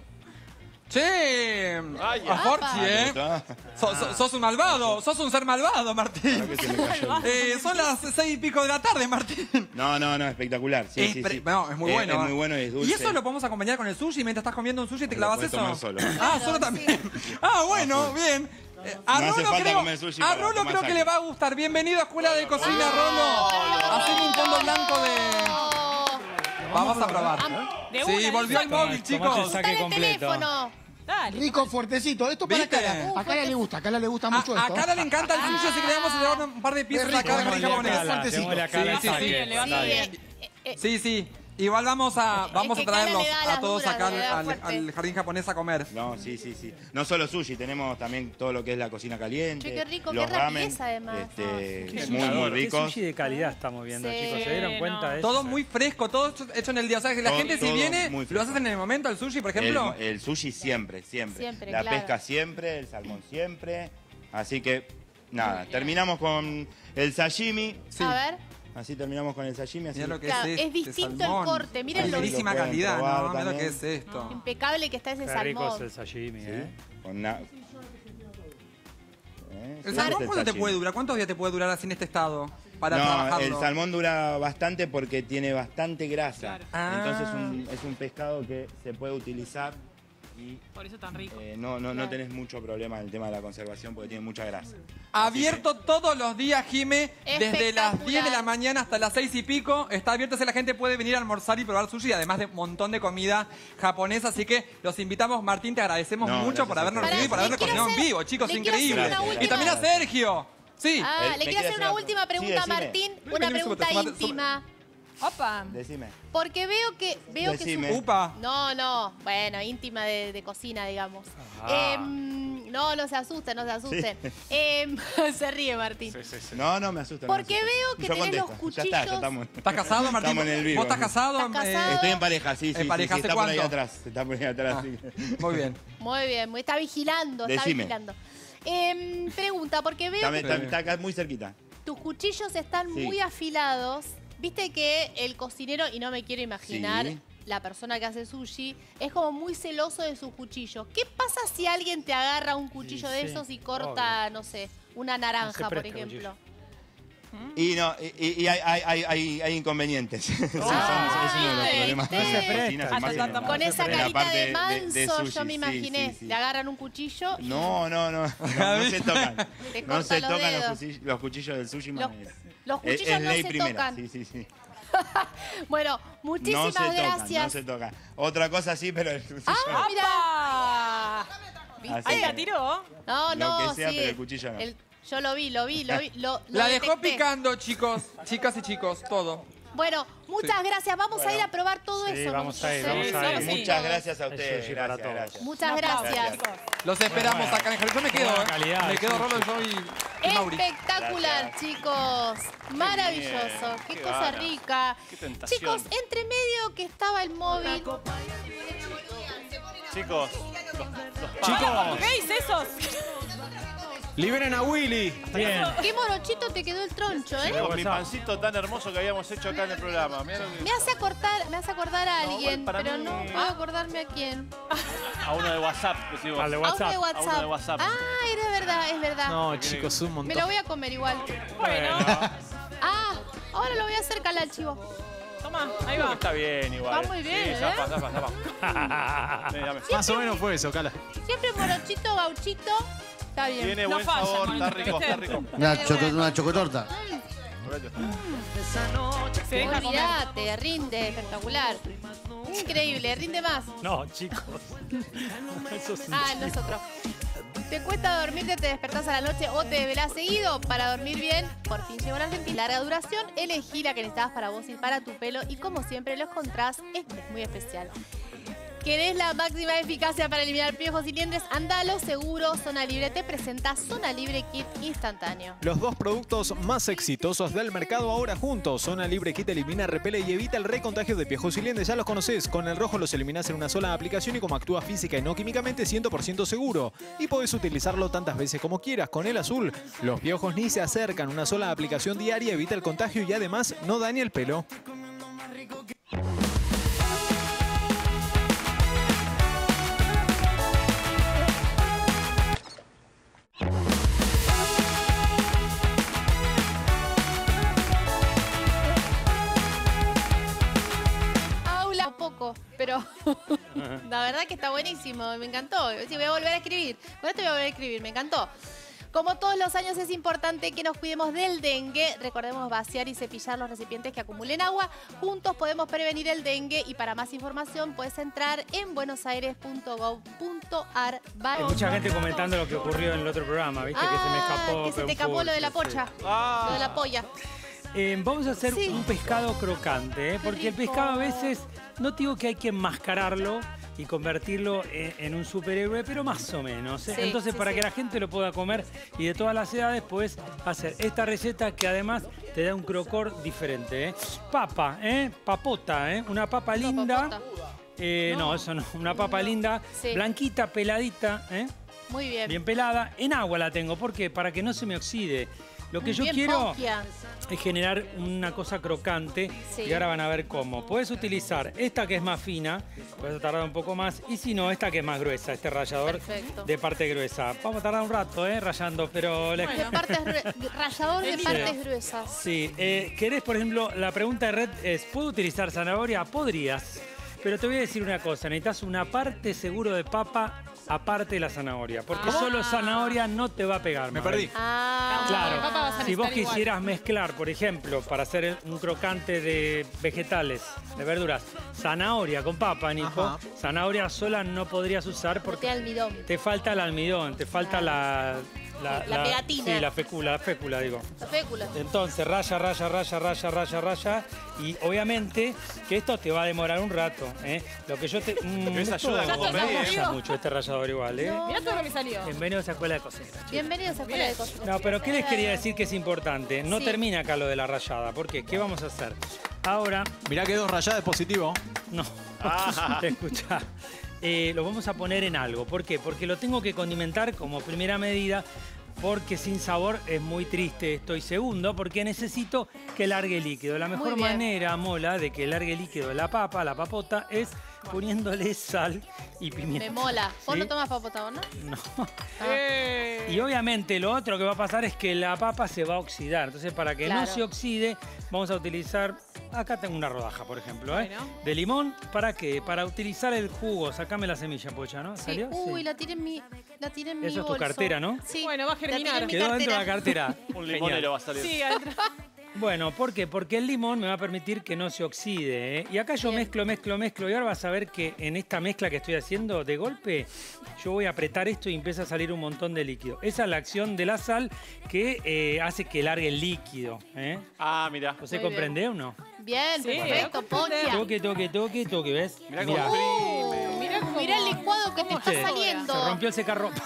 ¡Che! Ay, A Forchi, ¿eh? ¿Está? Sos un malvado, sos un ser malvado, Martín. Que se me cayó el- Son las 6:00 de la tarde, Martín. No, espectacular. Sí, sí, sí. No, es muy bueno. Es ¿eh? muy bueno y es dulce. ¿Y eso lo podemos acompañar con el sushi mientras estás comiendo un sushi y te Lo clavas podés eso? tomar solo. Ah, solo también. Ah, bueno, bien. A No hace Rolo falta creo, comer sushi a para Rolo tomar creo que sake. le va a gustar. Bienvenido a Escuela de Cocina, Rolo. Haceme un fondo blanco de... Vamos a probar. De Sí, una, volvió el dice. móvil, Tomate el chicos. saque Dale el completo. teléfono. Dale. Rico, fuertecito. Esto para ¿Viste? Cara. A Cara le gusta, a Cara le gusta mucho A esto. Cara le encanta el sushi, así que le vamos a llevar un par de piezas rico, acá de jardín bueno, japonés. acá. Démosle acá Sí, al sí, saque. sí. Le va Sí, bien. Sí, sí. Igual vamos a que Cara traerlos le da a las todos duras, acá le da al fuerte. jardín japonés a comer. No, sí, sí, sí. No solo sushi, tenemos también todo lo que es la cocina caliente. Che, qué rico, los qué ramen, rapidez, además. muy Qué ricos. sushi de calidad estamos viendo, Sí, chicos. ¿Se dieron cuenta de eso? Todo muy fresco, todo hecho en el día. O sea, que la Todo- gente si todo viene, muy lo fresco. haces en el momento, el sushi, por ejemplo. El sushi siempre. Siempre, La claro. pesca siempre, el salmón siempre. Así que, nada, terminamos con el sashimi. A ver. Así terminamos con el sashimi. Así. Mirá lo que Claro, es es este distinto salmón. el corte, miren lo Primerísima Lo pueden calidad, probar ¿no? Mirá lo que también. es esto. Impecable que está ese Qué rico es salmón. el sashimi, Sí, ¿eh? con na- ¿El salmón Este cuánto te sashimi. puede durar? ¿Cuántos días te puede durar así en este estado? Para No, trabajarlo. el salmón dura bastante porque tiene bastante grasa. Claro. Ah. Entonces es un pescado que se puede utilizar y Por eso tan rico. no tenés mucho problema en el tema de la conservación porque tiene mucha grasa. Abierto todos los días, Jime, desde las Espectacular. 10 de la mañana hasta las 6 y pico. Está abierto, así la gente puede venir a almorzar y probar sushi, además de un montón de comida japonesa. Así que los invitamos, Martín, te agradecemos No, mucho por gracias a habernos ustedes. recibido y por habernos Le quiero cocinado en hacer- vivo, chicos, le quiero hacer increíble. una Y última- también a Sergio. Sí. Le quiero hacer una última pregunta, decime. Martín. Vení, Una vení, pregunta súbete, íntima. Opa. Decime. Porque veo que Decime. Upa. No, bueno, íntima de cocina, digamos. Ah. No se asusten, no se asusten. Se ríe Martín. No, me asusta. Porque veo que Yo tenés los contesto. Ya cuchillos. está, ya estamos. ¿Estás casado, Martín? Estamos en el vivo. ¿Vos estás casado? ¿Estás casado? Estoy en pareja, sí. ¿En pareja hace está por ahí cuánto? atrás. Está por ahí atrás. Ah, sí. Muy bien. Muy bien, está vigilando, está Decime. vigilando. Pregunta, porque veo que Está acá muy cerquita. tus cuchillos están Sí. muy afilados. Viste que el cocinero, y no me quiero imaginar, Sí. la persona que hace sushi, es como muy celoso de sus cuchillos. ¿Qué pasa si alguien te agarra un cuchillo de sí, esos y corta, no sé, una naranja, por presta ejemplo? Y no, y hay inconvenientes. Sí, es uno de los problemas. ¿viste? de la cocina, Hasta más tanta- en Con esa en la carita parte de manso, sushi, yo me sí, imaginé. sí. Le agarran un cuchillo. No se tocan. Te No corta se los tocan dedos. los cuchillos del sushi. Los- man, los es cuchillos no ley se primera. tocan. Sí. Bueno, muchísimas No se tocan, gracias. no se tocan. Otra cosa sí, pero el cuchillo Ah, mira. Así Ahí que- la tiró. No, Lo que sea, sí. pero el cuchillo no. Yo lo vi. Lo La dejó detecté. picando, chicos. Chicas y chicos, todo. Bueno, muchas gracias. Vamos a ir a probar todo Sí, eso. vamos a ir, nosotros, vamos a ¿eh? ir. Sí. Muchas gracias a El ustedes. sushi para Gracias, todos. gracias. Muchas Un aplauso, gracias. chicos. Los esperamos Bueno. acá en el jardín. Yo me quedo, Buena calidad, Me quedo sushi. Rolo, yo y Mauri. Espectacular, Gracias. chicos. Maravilloso. bien, Qué qué cosa ganas, rica. qué tentación. Chicos, entre medio que estaba el móvil. Chicos, Chicos, ¿Qué es esos? liberen a Willy. Bien. Qué morochito te quedó el troncho, ¿eh? con mi pancito tan hermoso que habíamos hecho acá en el programa. Mirá lo que- Me hace acordar a alguien, para pero mí- no puedo acordarme a quién. A uno de WhatsApp, decimos. Al de A uno WhatsApp. de WhatsApp. A uno de WhatsApp. Ah, es verdad. No, chicos, un Me montón. lo voy a comer igual. Bueno, Ah, ahora lo voy a hacer calar al chivo. toma, ahí Creo que va. está bien igual. Va muy bien, Sí, zapa. Sí, dame. Más o menos fue eso, Cala. Siempre morochito, gauchito. Está bien. Tiene No buen falla, sabor, Juan, está rico, está ¿viste? rico. Una chocotorta. Se deja comer. Olvídate, rinde, espectacular. Increíble, rinde más. No, chicos. Eso es un Ah, chiste. nosotros. ¿Te cuesta dormirte, te despertás a la noche o te velás seguido? Para dormir bien, por fin llegó la Argentina. Larga duración, elegí la que necesitabas para vos y para tu pelo. Y como siempre lo encontrás, este es muy especial. ¿Querés la máxima eficacia para eliminar piojos y liendres? Andalo seguro. Zona Libre te presenta Zona Libre Kit instantáneo. Los dos productos más exitosos del mercado ahora juntos. Zona Libre Kit elimina, repele y evita el recontagio de piojos y liendres. Ya los conocés. Con el rojo los eliminás en una sola aplicación y como actúa física y no químicamente, 100% seguro. Y podés utilizarlo tantas veces como quieras. Con el azul, los piojos ni se acercan. Una sola aplicación diaria evita el contagio y además no daña el pelo. Aula poco, pero la verdad que está buenísimo, me encantó. Sí, voy a volver a escribir. Con esto voy a volver a escribir, me encantó. Como todos los años es importante que nos cuidemos del dengue. Recordemos vaciar y cepillar los recipientes que acumulen agua. Juntos podemos prevenir el dengue y para más información puedes entrar en buenosaires.gov.ar. Hay mucha gente comentando lo que ocurrió en el otro programa, ¿viste? Que se me escapó. Que se te escapó Frankfurt, lo de la sí. pocha, Ah. lo de la polla. Vamos a hacer Sí. un pescado crocante, ¿eh? Porque el rico. pescado a veces, no te digo que hay que enmascararlo y convertirlo en un superhéroe, pero más o menos. ¿eh? Sí, Entonces, sí, para sí. que la gente lo pueda comer y de todas las edades, puedes hacer esta receta que además te da un crocor diferente. ¿eh? Papa, papota, una papa linda. papota. No, eso no, una papa linda, Sí. blanquita, peladita, Muy bien. bien pelada. En agua la tengo, ¿por qué? Para que no se me oxide. Lo que yo Bien quiero poquia. es generar una cosa crocante Sí. y ahora van a ver cómo. Puedes utilizar esta que es más fina, puedes tardar un poco más, y si no, esta que es más gruesa, este rallador Perfecto. de parte gruesa. Vamos a tardar un rato, rayando, pero... De partes rallador de Sí. partes gruesas. Sí, ¿querés, por ejemplo, la pregunta de Red es, ¿puedo utilizar zanahoria? Podrías. Pero te voy a decir una cosa, necesitas una parte seguro de papa aparte de la zanahoria. Porque solo zanahoria no te va a pegar. Me perdí. Claro, si vos quisieras mezclar, por ejemplo, para hacer un crocante de vegetales, de verduras, zanahoria con papa, Nico, zanahoria sola no podrías usar porque almidón. te falta el almidón, te falta la pegatina. Sí, la fécula, digo. La fécula. Entonces, raya. Y obviamente que esto te va a demorar un rato. Lo que yo te... Esa ayuda no como usa mucho este rallador igual, No. Mirá todo lo que salió. Bienvenidos a Escuela de Cocina. Bienvenidos a Escuela de Cocina. No, pero ¿qué les quería decir que es importante? No Sí. termina acá lo de la rallada. ¿Por qué? ¿Qué vamos a hacer? Ahora... Mirá que 2 rayadas es positivo. No. Escuchá. Lo vamos a poner en algo. ¿Por qué? Porque lo tengo que condimentar como primera medida. Porque sin sabor es muy triste esto. Y segundo, porque necesito que largue líquido. La mejor manera, Mola, de que largue líquido de la papota, es poniéndole sal y pimienta. Me mola. ¿Vos ¿Sí? no tomas papota, no? No. Y obviamente lo otro que va a pasar es que la papa se va a oxidar. Entonces, para que no se oxide, vamos a utilizar... Acá tengo una rodaja, por ejemplo, de limón. ¿Para qué? Para utilizar el jugo. Sacame la semilla, Pocha, ¿no? Sí. ¿Salió? Uy, Sí. la tiré en mi Eso es tu bolso. cartera, ¿no? Sí. Bueno, va a germinar. Quedó dentro de la cartera. Un limonero va a salir. Sí, adentro. Bueno, ¿por qué? Porque el limón me va a permitir que no se oxide, ¿eh? Y acá yo mezclo. Y ahora vas a ver que en esta mezcla que estoy haciendo, de golpe, yo voy a apretar esto y empieza a salir un montón de líquido. Esa es la acción de la sal que hace que largue el líquido, ¿eh? Ah, mirá. ¿Usted comprende o no? Bien, Sí, perfecto, Pocha. Toque, ¿ves? Mirá cómo Mirá el licuado que te está ¿Viste? saliendo. Se rompió el secarropa.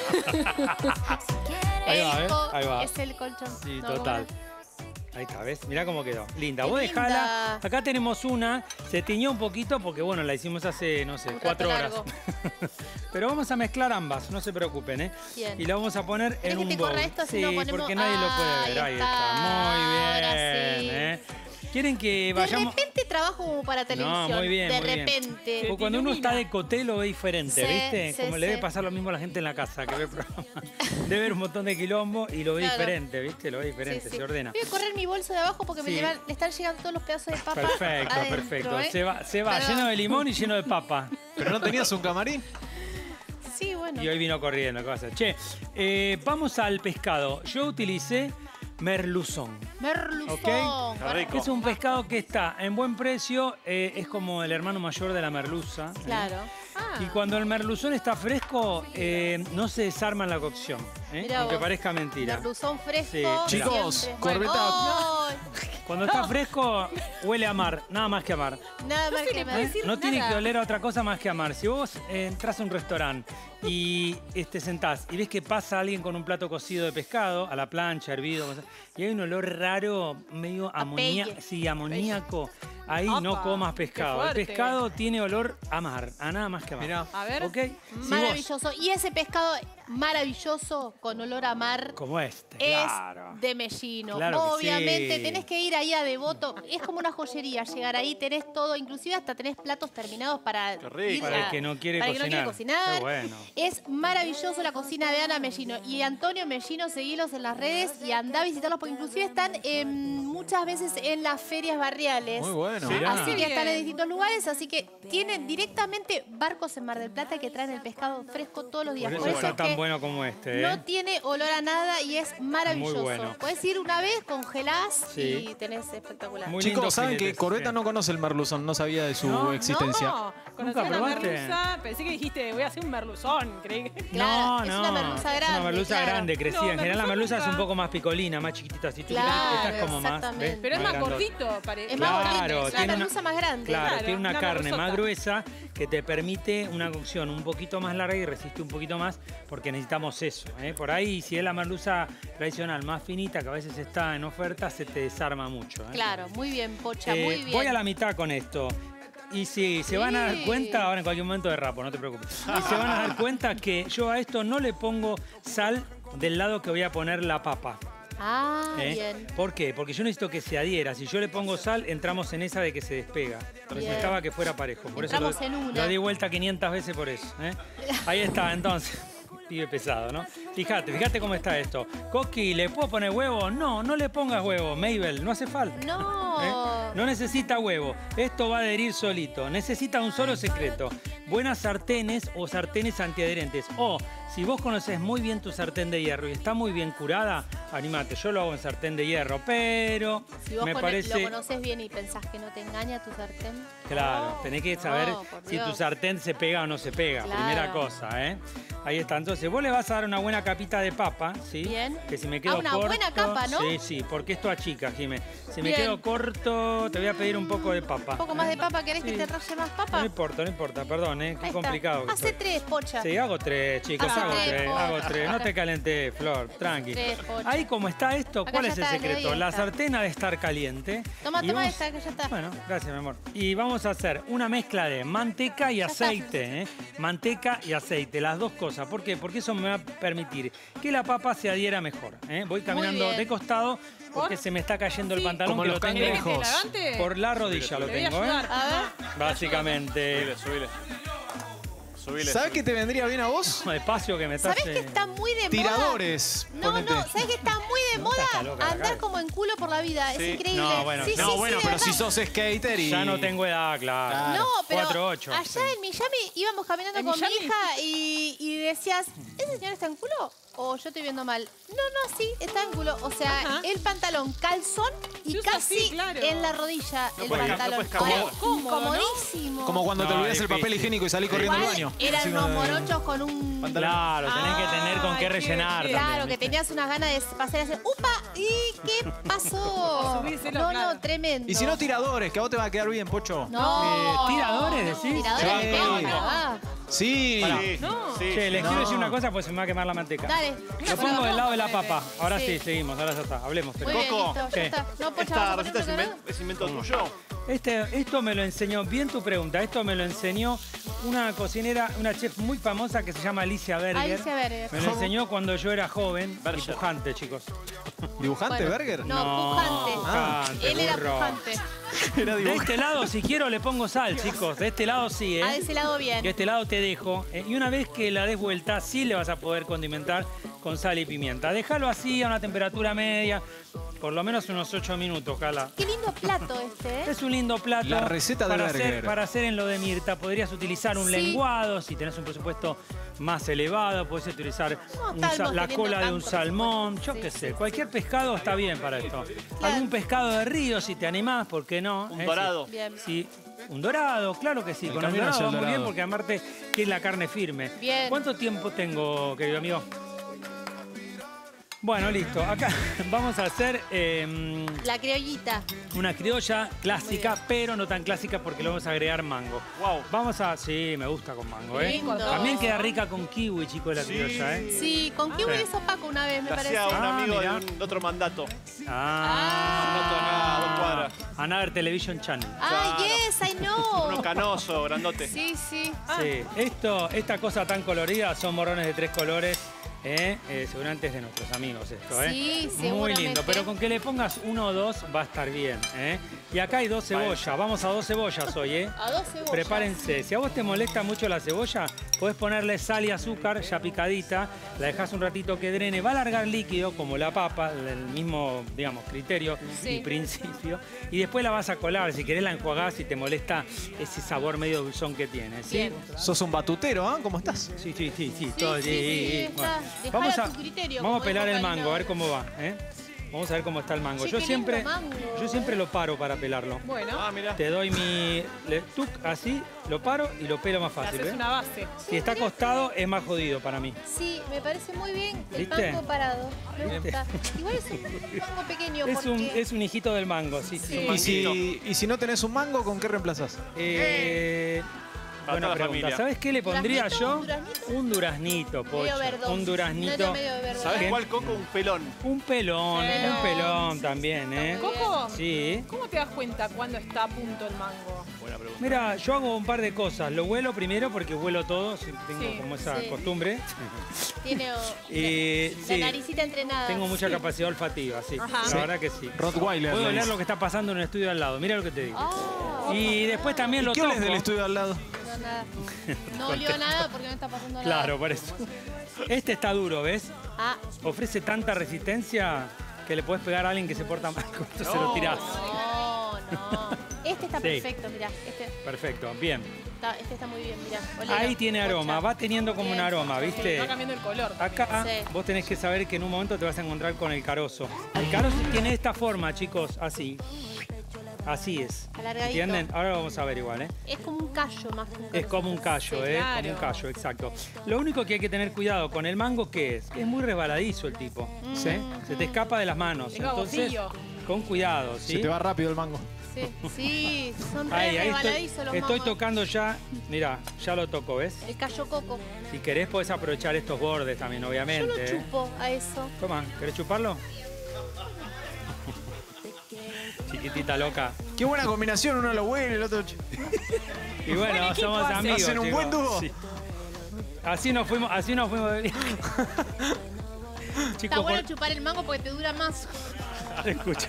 Ahí va, ¿ves? Ahí va. Es el colchón. Sí, No, total. Ahí está, ¿ves? Mirá cómo quedó. Linda. Qué Vos linda. dejala. Acá tenemos una. Se tiñó un poquito porque, bueno, la hicimos hace, no sé, Un 4 rato horas. largo. Pero vamos a mezclar ambas, no se preocupen, ¿eh? Bien. Y la vamos a poner ¿Querés en que un te bowl. corra esto? Si Sí, no ponemos- porque nadie lo puede ver. Ahí está. Muy bien. Ahora sí. ¿eh? ¿Quieren que De vayamos? repente trabajo como para televisión. No, muy bien, De muy bien. repente. Porque cuando uno está de coté lo ve diferente, Sí, ¿viste? sí, Como le sí. debe pasar lo mismo a la gente en la casa que ve el programa. Debe ver un montón de quilombo y lo ve Claro. diferente, ¿viste? Lo ve diferente, Sí, sí. se ordena. Voy a correr mi bolso de abajo porque Sí. le están llegando todos los pedazos de papa. Perfecto, adentro, perfecto. ¿eh? Se va Perdón. lleno de limón y lleno de papa. ¿Pero no tenías un camarín? Sí, bueno. Y hoy vino corriendo, ¿qué va a hacer? Che, vamos al pescado. Yo utilicé merluzón. Merluzón. ¿Ok? Está rico. Es un pescado que está en buen precio, es como el hermano mayor de la merluza. Claro. Y cuando el merluzón está fresco, no se desarma en la cocción, Mirá aunque vos. parezca mentira. Merluzón fresco. Sí, Chicos, siempre. corbeta. ¡Ay! Cuando está fresco, huele a mar, nada más que a mar. Nada más que puede me decir No tiene nada. que oler a otra cosa más que a mar. Si vos entras a un restaurante y te sentás y ves que pasa alguien con un plato cocido de pescado, a la plancha, hervido, cosas, y hay un olor raro, medio amoníaco, ahí no Apa, comas qué pescado. El fuerte. pescado tiene olor a mar, a nada más que a mar. Mirá. A ver. ¿Ok? Si vos, Maravilloso. Y ese pescado maravilloso con olor a mar como este, es claro. de Mellino. Claro que Obviamente, sí. tenés que ir ahí a Devoto. Es como una joyería. Llegar ahí, tenés todo, inclusive hasta tenés platos terminados para Qué rico. ir Para el a- que no quiere para el que no quiere cocinar. cocinar. Qué bueno. Es maravilloso la cocina de Ana Mellino. Y Antonio Mellino, seguilos en las redes y andá a visitarlos porque inclusive están muchas veces en las ferias barriales. Muy bueno. Sí. Mirá. Así que Bien. están en distintos lugares, así que tienen directamente barcos en Mar del Plata que traen el pescado fresco todos los días. Por Por eso eso está es tan que bueno como este, no tiene olor a nada y es maravilloso. Muy bueno. Puedes ir una vez, congelás Sí. y tenés espectacular. Muy lindo Chicos, saben que filete, Corbeta sí. no conoce el merluzón, no sabía de su ¿No? existencia. No, conocía la probaste? merluza. Pensé que dijiste, voy a hacer un merluzón. Creí que... Claro, es una merluza grande. Es una merluza claro. grande, crecida. No, En general la merluza merluza es un nunca. poco más picolina, más chiquitita. Así Claro, esta es como más. exactamente. ¿ves? Pero es más grandota. gordito, parece. Es más Claro, gordito, es una tiene una- merluza más grande. Claro, Claro, tiene una una carne más merluzota. gruesa que te permite una cocción un poquito más larga y resiste un poquito más porque necesitamos eso. Por ahí, si es la merluza tradicional más finita, que a veces está en oferta, se te desarma mucho. Claro, muy bien, Pocha, muy bien. Voy a la mitad con esto. Y si se van a dar Sí. cuenta, ahora en cualquier momento derrapo, no te preocupes. Y se van a dar cuenta que yo a esto no le pongo sal del lado que voy a poner la papa. Ah, bien. ¿Por qué? Porque yo necesito que se adhiera. Si yo le pongo sal, entramos en esa de que se despega. Necesitaba que fuera parejo. Por Entramos eso en una. lo di vuelta 500 veces por eso. Ahí está, entonces. Pibe pesado, ¿no? Fíjate cómo está esto. Coqui, ¿le puedo poner huevo? No, no le pongas huevo. Mabel, no hace falta. No. No necesita huevo. Esto va a adherir solito. Necesita un solo secreto. Buenas sartenes o sartenes antiadherentes. O, si vos conoces muy bien tu sartén de hierro y está muy bien curada, animate. Yo lo hago en sartén de hierro, pero Si vos me parece... lo conoces bien y pensás que no te engaña tu sartén. Claro, tenés que saber por si tu Dios. sartén se pega o no se pega. Claro. Primera cosa, ¿eh? Ahí está. Entonces, vos le vas a dar una buena capita de papa, ¿sí? Bien. Que si me quedo una corto... buena capa, ¿no? Sí, sí, porque esto achica, Jimé. Si me Bien. quedo corto, te voy a pedir un poco de papa. Un poco más de papa, ¿querés que te raye más papa? No importa, perdón, qué Ahí está. complicado que Hace estoy. 3, Pocha. Sí, hago 3, chicos, Hace hago tres, 3, Pocha. hago 3. No te calenté, Flor, tranqui. 3, Pocha. Ahí como está esto, Acá ¿cuál ya es el está, le doy secreto? La esta. sartén ha de estar caliente. Toma, Y toma vamos- esta, que ya está. Bueno, gracias, mi amor. Y vamos a hacer una mezcla de manteca y aceite, ¿eh? Manteca y aceite, las dos cosas. ¿Por qué? Porque eso me va a permitir que la papa se adhiera mejor, ¿eh? Voy caminando bien. de costado porque se me está cayendo el Sí. pantalón Como que los lo tengo ¿Querés que te cangrejos. levante? por la rodilla, lo Te voy a tengo, ¿eh? ayudar. A ver. Básicamente. Subile. ¿Sabes qué te vendría bien a vos? Despacio que me estás... ¿Sabés que está muy de moda? Tiradores. No, ponete. no, ¿sabés que está muy de moda? está loca la Andar cabeza. como en culo por la vida. Sí. Es increíble. No, bueno, sí, no, sí, bueno, sí, de pero si verdad. sos skater y... Ya no tengo edad, claro. No, pero 4-8. allá en Miami íbamos caminando ¿En con Miami? mi hija y decías, ¿ese señor está en culo? ¿O yo estoy viendo mal? No, sí, está en culo. O sea, Ajá. el pantalón calzón y Se usa casi así, claro. en la rodilla el puedes- no pantalón. puedes cambiar. Ahora, Cómodo, ¿no? incomodísimo. Como cuando te No, olvidas el papel difícil. higiénico y salís corriendo al Igual baño. eran Así unos no- morochos con un... Claro, tenés que tener con qué Ay, rellenar qué- también. Claro, que ¿viste? tenías unas ganas de pasar y hacer ¡upa! ¿Y qué pasó? Subírselo, No, claro. no, tremendo. Y si no, tiradores, que a vos te va a quedar bien, Pocho. No. ¿Tiradores, decís? Tiradores Sí. de cámara, Sí. Sí, No. sí. Che, les No. quiero decir una cosa, pues se me va a quemar la manteca. Dale. Lo pongo del lado de la Ponele. papa. Ahora sí, Sí. seguimos, ahora ya está. Hablemos. Muy bien, Coco, listo, ¿qué? ya está. No, Pocha, ¿Esta ¿vamos a receta es, poner otro? es invento tuyo? Esto me lo enseñó, bien tu pregunta, esto me lo enseñó una cocinera, una chef muy famosa que se llama Alicia Berger. Alicia Berger. Me lo enseñó cuando yo era joven y Berger. pujante, chicos. ¿Dibujante, Bueno, Berger? No, pujante. pujante, Él era burro. pujante. Era De este lado, si quiero, le pongo sal, chicos. De este lado sí, ¿eh? Ah, de ese lado bien. De este lado te dejo. Y una vez que la des vuelta, sí le vas a poder condimentar con sal y pimienta. Déjalo así a una temperatura media, por lo menos unos 8 minutos, Cala. Qué lindo plato este, ¿eh? Es un lindo plato. La receta de para Berger. para hacer en lo de Mirta. Podrías utilizar un Sí. lenguado, si tenés un presupuesto más elevado, puedes utilizar No un estamos la teniendo cola de un tanto salmón, yo presupuesto. qué Sí, sé. sí, Cualquier pescado está bien para esto. Algún pescado de río, si te animás, ¿por qué no? Un dorado. Bien. Sí. Un dorado, claro que sí. El Con el camino dorado hacia va el muy bien dorado. porque amarte que es la carne firme. Bien. ¿Cuánto tiempo tengo, querido amigo? Bueno, listo. Acá vamos a hacer La criollita. una criolla clásica, pero no tan clásica porque le vamos a agregar mango. Wow. Vamos a... Sí, me gusta con mango, ¿eh? Lindo. También queda rica con kiwi, chicos, la criolla, ¿eh? Sí, con kiwi Sí. hizo Paco una vez, me La parece. hacía un Ah, amigo mirá. de otro mandato. Ah. Mandato acá a 2 cuadras. Another Television Channel. Ah, Claro. yes, I know. Uno canoso, grandote. Sí, sí. Sí, esta cosa tan colorida son morrones de 3 colores. Seguramente es de nuestros amigos esto, ¿eh? Sí, Muy seguramente. lindo, pero con que le pongas 1 o 2 va a estar bien, ¿eh? Y acá hay 2 cebollas, vamos a 2 cebollas hoy, ¿eh? A 2 cebollas. Prepárense, si a vos te molesta mucho la cebolla, podés ponerle sal y azúcar ya picadita, la dejás un ratito que drene, va a largar líquido como la papa, el mismo, digamos, criterio Sí. y principio, y después la vas a colar, si querés la enjuagás si te molesta ese sabor medio dulzón que tiene, ¿sí? Bien. Sos un batutero, ¿ah? ¿Cómo estás? Sí, Sí, sí, está. Dejala Vamos a a, tu criterio, vamos a como pelar dijo el mango, Karina. a ver cómo va, ¿eh? Vamos a ver cómo está el mango. Che, Yo qué siempre, lindo mango. yo siempre lo paro para pelarlo. Bueno, Ah, mira. Te doy mi tuc así, lo paro y lo pelo más le fácil, haces ¿ves? una base. Si está acostado es más jodido para mí. Sí, me parece muy bien el ¿Viste? mango parado. Me ¿Viste? gusta. Igual es un mango pequeño Es un hijito del mango, sí, sí. Sí. Y si no tenés un mango, ¿con qué reemplazás? Para Buena toda la pregunta. familia. ¿Sabes qué le pondría ¿Duraznito? yo? ¿Un duraznito? Un duraznito, Medio Pocho. verdón. Un duraznito. Medio verdón. ¿Sabes Bien. cuál, Coco? Un pelón. Un pelón, Pelón. un pelón también, ¿eh? ¿Coco? Sí. ¿Cómo te das cuenta cuando está a punto el mango? Buena pregunta. Mira, yo hago un par de cosas. Lo huelo primero porque huelo todo, tengo Sí. como esa Sí. costumbre. Tiene La la naricita entrenada. Tengo mucha capacidad olfativa, sí. Ajá. La Sí. verdad que sí. Rottweiler. Puedo le oler dice. lo que está pasando en el estudio al lado. Mira lo que te digo. Ah, Y después también lo ¿Qué toco. oles del estudio al lado? no, nada. No olió nada porque no está pasando nada. Claro, por eso. Este está duro, ¿ves? Ah, Ofrece tanta resistencia que le puedes pegar a alguien que se porta mal. Con esto se lo tirás. no, No, este está Sí. perfecto, mirá. Perfecto, bien. Este está muy bien, mirá. Olelo. Ahí tiene aroma, Pocha. va teniendo como un Bien. aroma, ¿viste? Va cambiando el color. Acá Sí. vos tenés que saber que en un momento te vas a encontrar con el carozo. El carozo tiene esta forma, chicos, así. Así es. Alargadito. ¿Entienden? Ahora lo vamos a ver igual, ¿eh? Es como un callo más que un Es carozo. como un callo, Sí, ¿eh? claro. Como un callo, exacto. Lo único que hay que tener cuidado con el mango, ¿qué es? Es muy resbaladizo el tipo, ¿sí? Se te escapa de las manos. Tengo Entonces, bolsillo. con cuidado, ¿sí? Se te va rápido el mango. Sí, son re Ahí resbaladizos los estoy mangos. tocando ya, mirá, ya lo toco, ¿ves? El callo coco. Si querés podés aprovechar estos bordes también, obviamente. Yo lo chupo a eso. Toma, ¿querés chuparlo? Chiquitita loca. Qué buena combinación, uno lo huele, el otro... Y bueno, Buen equipo somos hacen. amigos. Hacen un chicos. buen dúo. Sí. Así nos fuimos de viaje. Está Chicos, bueno chupar el mango porque te dura más. escucha.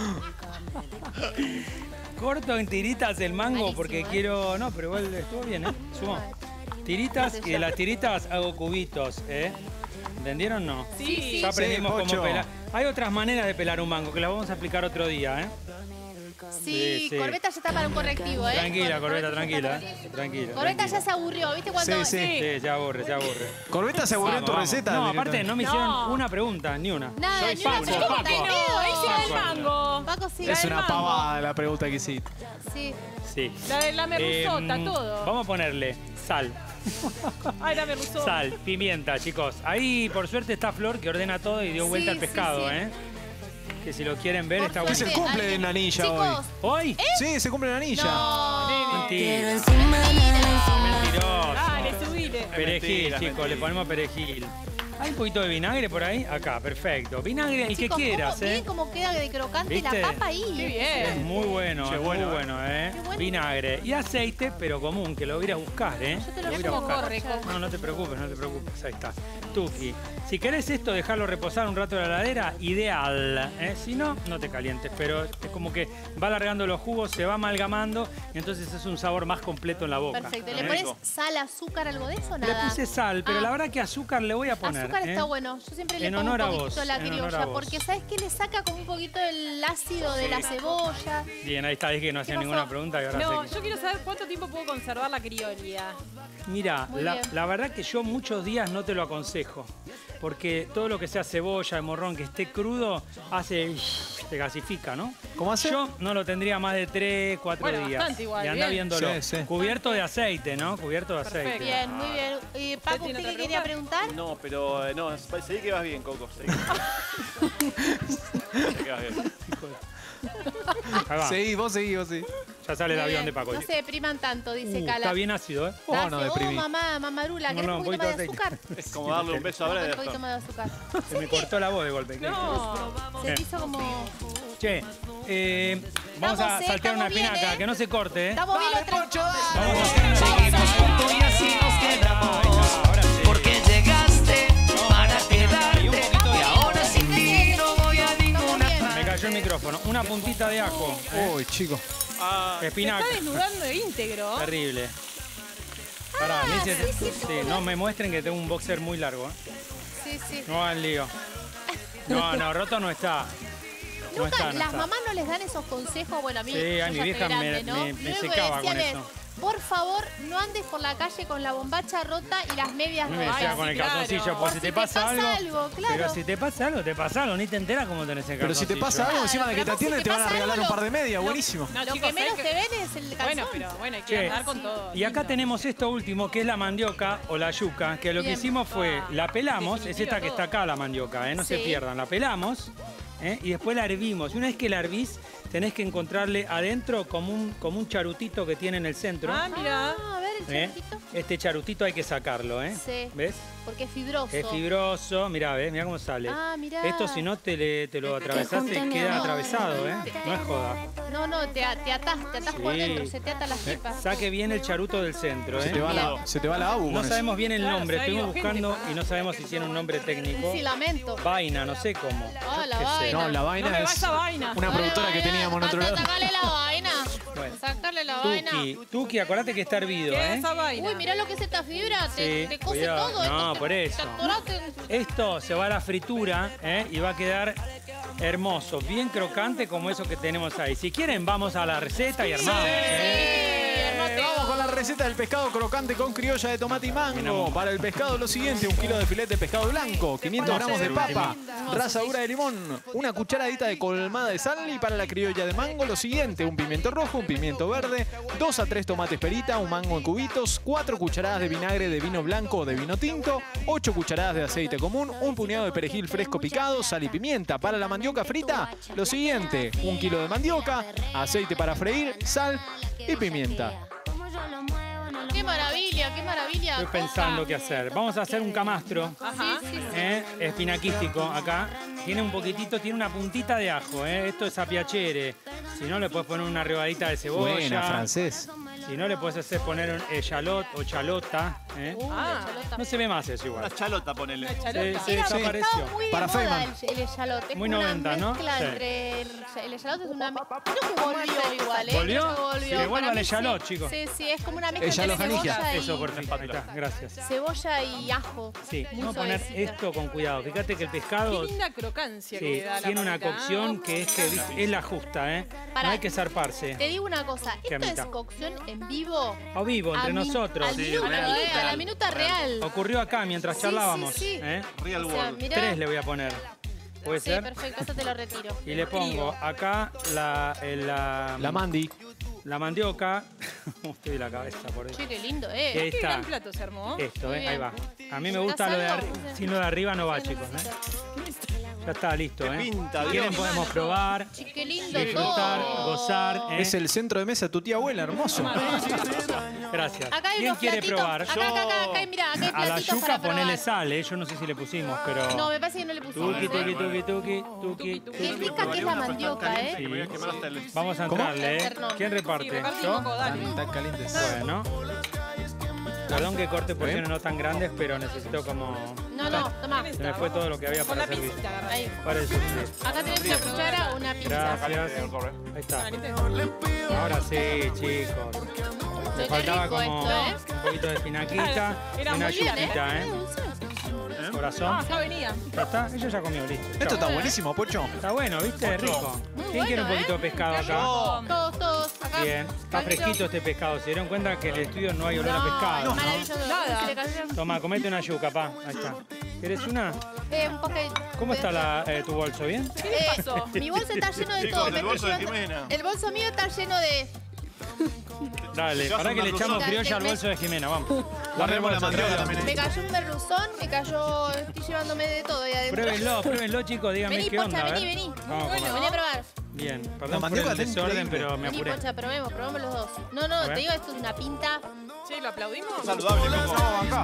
Corto en tiritas el mango Malísimo, porque ¿eh? quiero... No, pero igual estuvo bien, ¿eh? Suma. Tiritas y de las tiritas hago cubitos, ¿eh? ¿Entendieron o no? Sí. Ya aprendimos Sí, cómo Pocho. pelar. Hay otras maneras de pelar un mango que las vamos a explicar otro día, ¿eh? Sí, Sí. Corbeta ya está para un correctivo, ¿eh? Tranquila, Corbeta, ya tranquila. está para- Tranquila. Corbeta ya se aburrió, ¿viste? Cuando... Sí, sí. Sí, se aburre, se aburre. Corbeta se aburrió en tu Vamos, receta. No, aparte no me hicieron No. una pregunta, ni una. Nada, Soy ni una Paco, pregunta, Paco. ni pedo. Ahí se va el mango. Paco sí. Es el una mango. pavada la pregunta que hiciste. Sí. Sí. La merluzota, todo. Vamos a ponerle sal. Ay, la merluzota. Sal, pimienta, chicos. Ahí, por suerte, está Flor que ordena todo y dio Sí, vuelta al sí, pescado, sí. ¿eh? Que si lo quieren ver, Por está Es bueno. el cumple de Nanilla Chicos, hoy. ¿Hoy? Sí, se cumple Nanilla. no. Mentira. Mentiroso. Dale, subile. Perejil, Mentira, chicos, le ponemos perejil. ¿Hay un poquito de vinagre por ahí? Acá, perfecto. Vinagre, el Chicos, que quieras, ¿cómo, bien ¿eh? cómo queda de crocante ¿Viste? la papa ahí? Qué Es bien. muy bueno, Che, es bueno, muy bueno, ¿eh? Qué bueno. Vinagre y aceite, pero común, que lo voy a ir a buscar, ¿eh? Yo te lo voy a ir a llevo, buscar. corre, corre. No, no te preocupes, no te preocupes, ahí está. Tuki. Si querés esto, dejarlo reposar un rato en la heladera, ideal, ¿eh? Si no, no te calientes, pero es como que va alargando los jugos, se va amalgamando y entonces es un sabor más completo en la boca. Perfecto. ¿eh? ¿Le pones sal, azúcar, algo de eso o Le nada? puse sal, pero Ah. la verdad que azúcar le voy a poner. Azúcar ¿eh? está bueno. Yo siempre le En pongo honor a un vos, poquito a la en honor a criolla, vos. porque ¿sabes qué? Le saca como un poquito el ácido de la cebolla. Bien, ahí está, dije que no hacía ¿Qué ninguna pasó? pregunta y ahora No, sé que- yo quiero saber cuánto tiempo puedo conservar la criolla. Mira, Muy la, bien. la verdad que yo muchos días no te lo aconsejo, porque todo lo que sea cebolla, morrón, que esté crudo, te gasifica, ¿no? ¿Cómo hace? Yo no lo tendría más de 3, 4 Bueno, días. bastante igual, y anda bien. viéndolo. Sí, sí. Cubierto de aceite, ¿no? Cubierto de aceite. Perfecto. Bien, muy bien. Y Paco, tiene ¿usted otra qué quería preguntar? No, pero no, seguí que vas bien, Coco. Seguí que vas bien. Ahí va. Seguí, vos seguí, vos seguí. Ya sale el Muy avión bien. de Paco. No se depriman tanto, dice Cala. Está bien ácido, ¿eh? Oh, no deprimí. mamá, mamarula, No, ¿querés no, un poquito más de de azúcar? Es como darle un beso a Un Breder. poquito más de azúcar. Se me cortó la voz de golpe. No. Se te hizo como... Che, vamos a Estamos, saltear estamos una bien, espinaca, ¿eh? que no se corte, ¿eh? Estamos bien los tres. Vamos a hacer una Y así nos quedamos, Ahora sí. porque llegaste para Y un quedarte. poquito de Y ahora sin ti no voy a ninguna Me cayó el micrófono. Una puntita de ajo. ¿eh? Uy, chico. Se Espinaca. está desnudando íntegro. Terrible. Pará, me dice- sí, no me muestren que tengo un boxer muy largo. ¿eh? Sí, sí. No hagan lío. No, roto no está. No Nunca, está, no las está. mamás no les dan esos consejos. Bueno, a mí, Sí, yo a mi ya vieja estoy grande, me- ¿no? me Lo único que secaba decían con es, eso. por favor, no andes por la calle con la bombacha rota y las medias A mí me rotas. decía con el claro. calzoncillo, Por pues si te pasa algo. claro. Pero si te pasa algo, te pasa algo. Ni te enteras cómo tenés el calzoncillo. Pero si te pasa algo, encima de que te Pero atienden, si te te van a pasa regalar algo, un par de medias. Buenísimo. No, Lo chicos, que menos hay te ven es el calzón. Bueno, hay que Che, andar con todo. y acá tenemos esto último, que es la mandioca o la yuca, que lo que Bien. hicimos fue, Ah, la pelamos, es definitivo esta que todo. está acá la mandioca, no se Sí. pierdan, la pelamos y después la hervimos. Y una vez que la hervís, tenés que encontrarle adentro como un charutito que tiene en el centro. Ah, mira. Ah, a ver el ¿eh? charutito. Este charutito hay que sacarlo, ¿eh? Sí. ¿Ves? Porque es fibroso. Es fibroso, mirá, ¿ves? Mirá cómo sale. Ah, mirá. Esto si no te lo atravesás y queda atravesado, ¿eh? No es joda. No, te atás por Sí. dentro, se te ata las tripas. Saque bien el charuto del centro, Se ¿eh? te va la abu No con eso. sabemos bien el Claro, nombre, o sea, estuvimos digo, gente, buscando y no sabemos si tiene un nombre técnico. Un filamento. Vaina, no sé cómo. Ah, la Qué sé. vaina. No, la No vaina me es vas a vaina. una productora que teníamos en otro lado. Sacale la vaina. Bueno. Sacarle la vaina. Tuki, acordate que está hervido, ¿Qué es ¿eh? esa vaina? Uy, mirá lo que es esta fibra. Te Sí, cose cuidado. todo. No, esto por te eso. atoraste en- Esto se va a la fritura, ¿eh? Y va a quedar hermoso, bien crocante como eso que tenemos ahí. Si quieren, vamos a la receta y armamos. Vamos con la receta del pescado crocante con criolla de tomate y mango. Para el pescado lo siguiente, 1 kilo de filete de pescado blanco, 500 gramos de papa, rasadura de limón, una cucharadita de colmada de sal. Y para la criolla de mango lo siguiente, un pimiento rojo, un pimiento verde, 2 a 3 tomates perita, un mango en cubitos, 4 cucharadas de vinagre de vino blanco o de vino tinto, 8 cucharadas de aceite común, un puñado de perejil fresco picado, sal y pimienta. Para la mandioca frita, lo siguiente, 1 kilo de mandioca, aceite para freír, sal y pimienta. ¡Qué maravilla, qué maravilla! Estoy pensando qué hacer. Vamos a hacer un camastro. Ajá. Sí. Espinaquístico acá. Tiene un poquitito, tiene una puntita de ajo. Esto es apiachere. Si no, le puedes poner una rebadita de cebolla. Buena, francés. Si no, le puedes hacer poner un echalot o chalota. No se ve más eso igual. Una chalota, ponele. Se desapareció. Está muy Para de moda Feynman. el echalot. Es Muy una 90, ¿no? mezcla Sí. entre el echalot es una mezcla. Creo que volvió igual, ¿Volvió? Creo que volvió. Que vuelva Para el mí echalot, sí. chicos. Sí, es como una mezcla entre Echalojanilla. cebolla y... Eso, perfecto. Ahí está, gracias. Cebolla y ajo. Sí, Muy vamos a poner suavecita. esto con cuidado. Fíjate que el pescado Qué linda crocancia sí, que da la tiene una paleta, cocción que es la justa, No Pará. hay que zarparse. Te digo una cosa, Que a esto es mitad. cocción en vivo. A vivo, entre nosotros. Al minuto, a la minuta real. Ocurrió acá mientras Sí, charlábamos. sí, sí. Real O sea, world. mirá. 3 le voy a poner. ¿Puede Sí, ser? perfecto, eso te lo retiro. Y le pongo acá La mandi. la mandioca. Estoy de la cabeza por ahí. Che, qué lindo, Ahí Qué está. gran plato se armó. Esto, Muy ahí bien. va. A mí me gusta lo de arriba. Sin lo de arriba no va, Sí, chicos. Ya está listo, Qué pinta, Si quieren Dios. podemos probar, Che, qué lindo disfrutar, todo. gozar. Es el centro de mesa de tu tía abuela, hermoso. Gracias. Acá hay ¿Quién unos quiere platitos. probar? Acá, mirá, acá hay A la platitos yuca para ponele probar. sal, yo no sé si le pusimos, pero... No, me parece que no le pusimos. Tuki, tuki, tuki, tuki, tuki, Qué tuki. rica que es la mandioca, Sí. Me voy a quemar hasta el... Vamos a entrarle, Perdón. ¿Quién reparte? Sí, reparte un ¿Yo? poco, dale. Tan calientes. Bueno. Perdón que corte porciones no tan grandes, pero necesito como... No, toma. Se me fue todo lo que había Con para la servir. pisita, agarra. Ahí. Para eso sí. Acá tenés una cuchara, una pinza. Gracias. Ahí está. Caliente. Ahora sí, chicos. Me Qué faltaba rico como esto, un poquito de espinaquita y Era una muy bien, yuquita, Corazón. Ya venía. Ya está, ella ya comió, listo. Esto Chao. está buenísimo, Pocho. Está bueno, ¿viste? Rico. ¿Quién quiere un bueno, poquito de pescado acá? Todos. Acá. Bien. Está fresquito este pescado. Se dieron cuenta que en el estudio no hay olor a pescado. Maravilloso. Nada. Se le cayó. Toma, comete una yuca, pa. Ahí está. ¿Quieres una? Un poquito. ¿Cómo está tu bolso? ¿Bien? pasó? Mi bolso está lleno de todo. Chicos, el bolso de Jimena. El bolso mío está lleno de... Dale, Llevas para un que le echamos merluzón. criolla al bolso de Jimena, vamos. Guardemos la mandioca mandioca también. Me cayó un merluzón, me cayó... Estoy llevándome de todo ahí adentro. Pruébenlo, chicos, díganme Vení, qué Pocha, onda. a ver. vení. Vamos a comer. Vení a probar. Bien, La perdón por mandioca el está desorden, increíble. pero me Vení, apuré. Pocha, probemos los dos. No, A ver. te digo, esto es una pinta. Che, ¿lo aplaudimos? Saludable, Coco. Acá.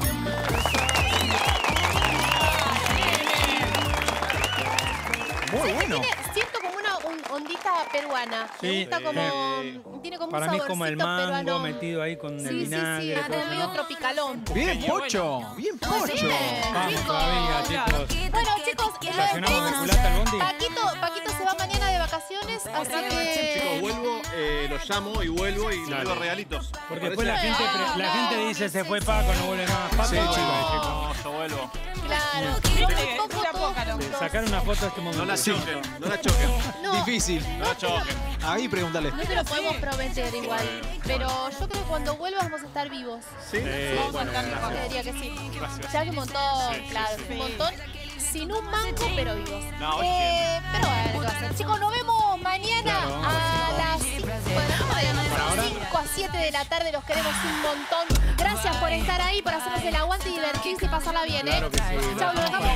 Muy bueno. Siento como una ondita peruana. Sí, Me gusta como... Tiene como Para un mí es como el mango peruano. metido ahí con el Sí, vinagre. está todo, medio ¿no? tropicalón. Bien, Pocho. Bien, Pocho. Vamos chicos. todavía, chicos. Bueno, chicos, lo ¿Estacionamos de despedimos. culata al bondi? Paquito se va mañana de vacaciones, así Chicos, que... vuelvo, los llamo y vuelvo y les Dale. doy regalitos. Porque después la gente dice se fue Paco, no vuelve más. Paco, Sí, no chicos. vuelve, chicos. No, yo vuelvo. Claro. Viste, Un poco tira todos pócalo. juntos. Sacar una foto de este momento. No la Sí. choquen, no la choquen. No, Difícil. No la choquen. Ahí pregúntale. no te lo podemos prometer igual. Pero yo creo que cuando vuelvas vamos a estar vivos. ¿Sí? Vamos a estar vivos. Te diría que sí. Ya que un montón, claro, un montón. Sin un mango, pero vivos. No, hoy pero bueno, ¿qué va a hacer? Chicos, nos vemos mañana Claro, a las 5 a 7 de la tarde. Los queremos un montón. Gracias por estar ahí, por hacernos el aguante y divertirse y pasarla bien, Claro que sí. Chau, lo dejamos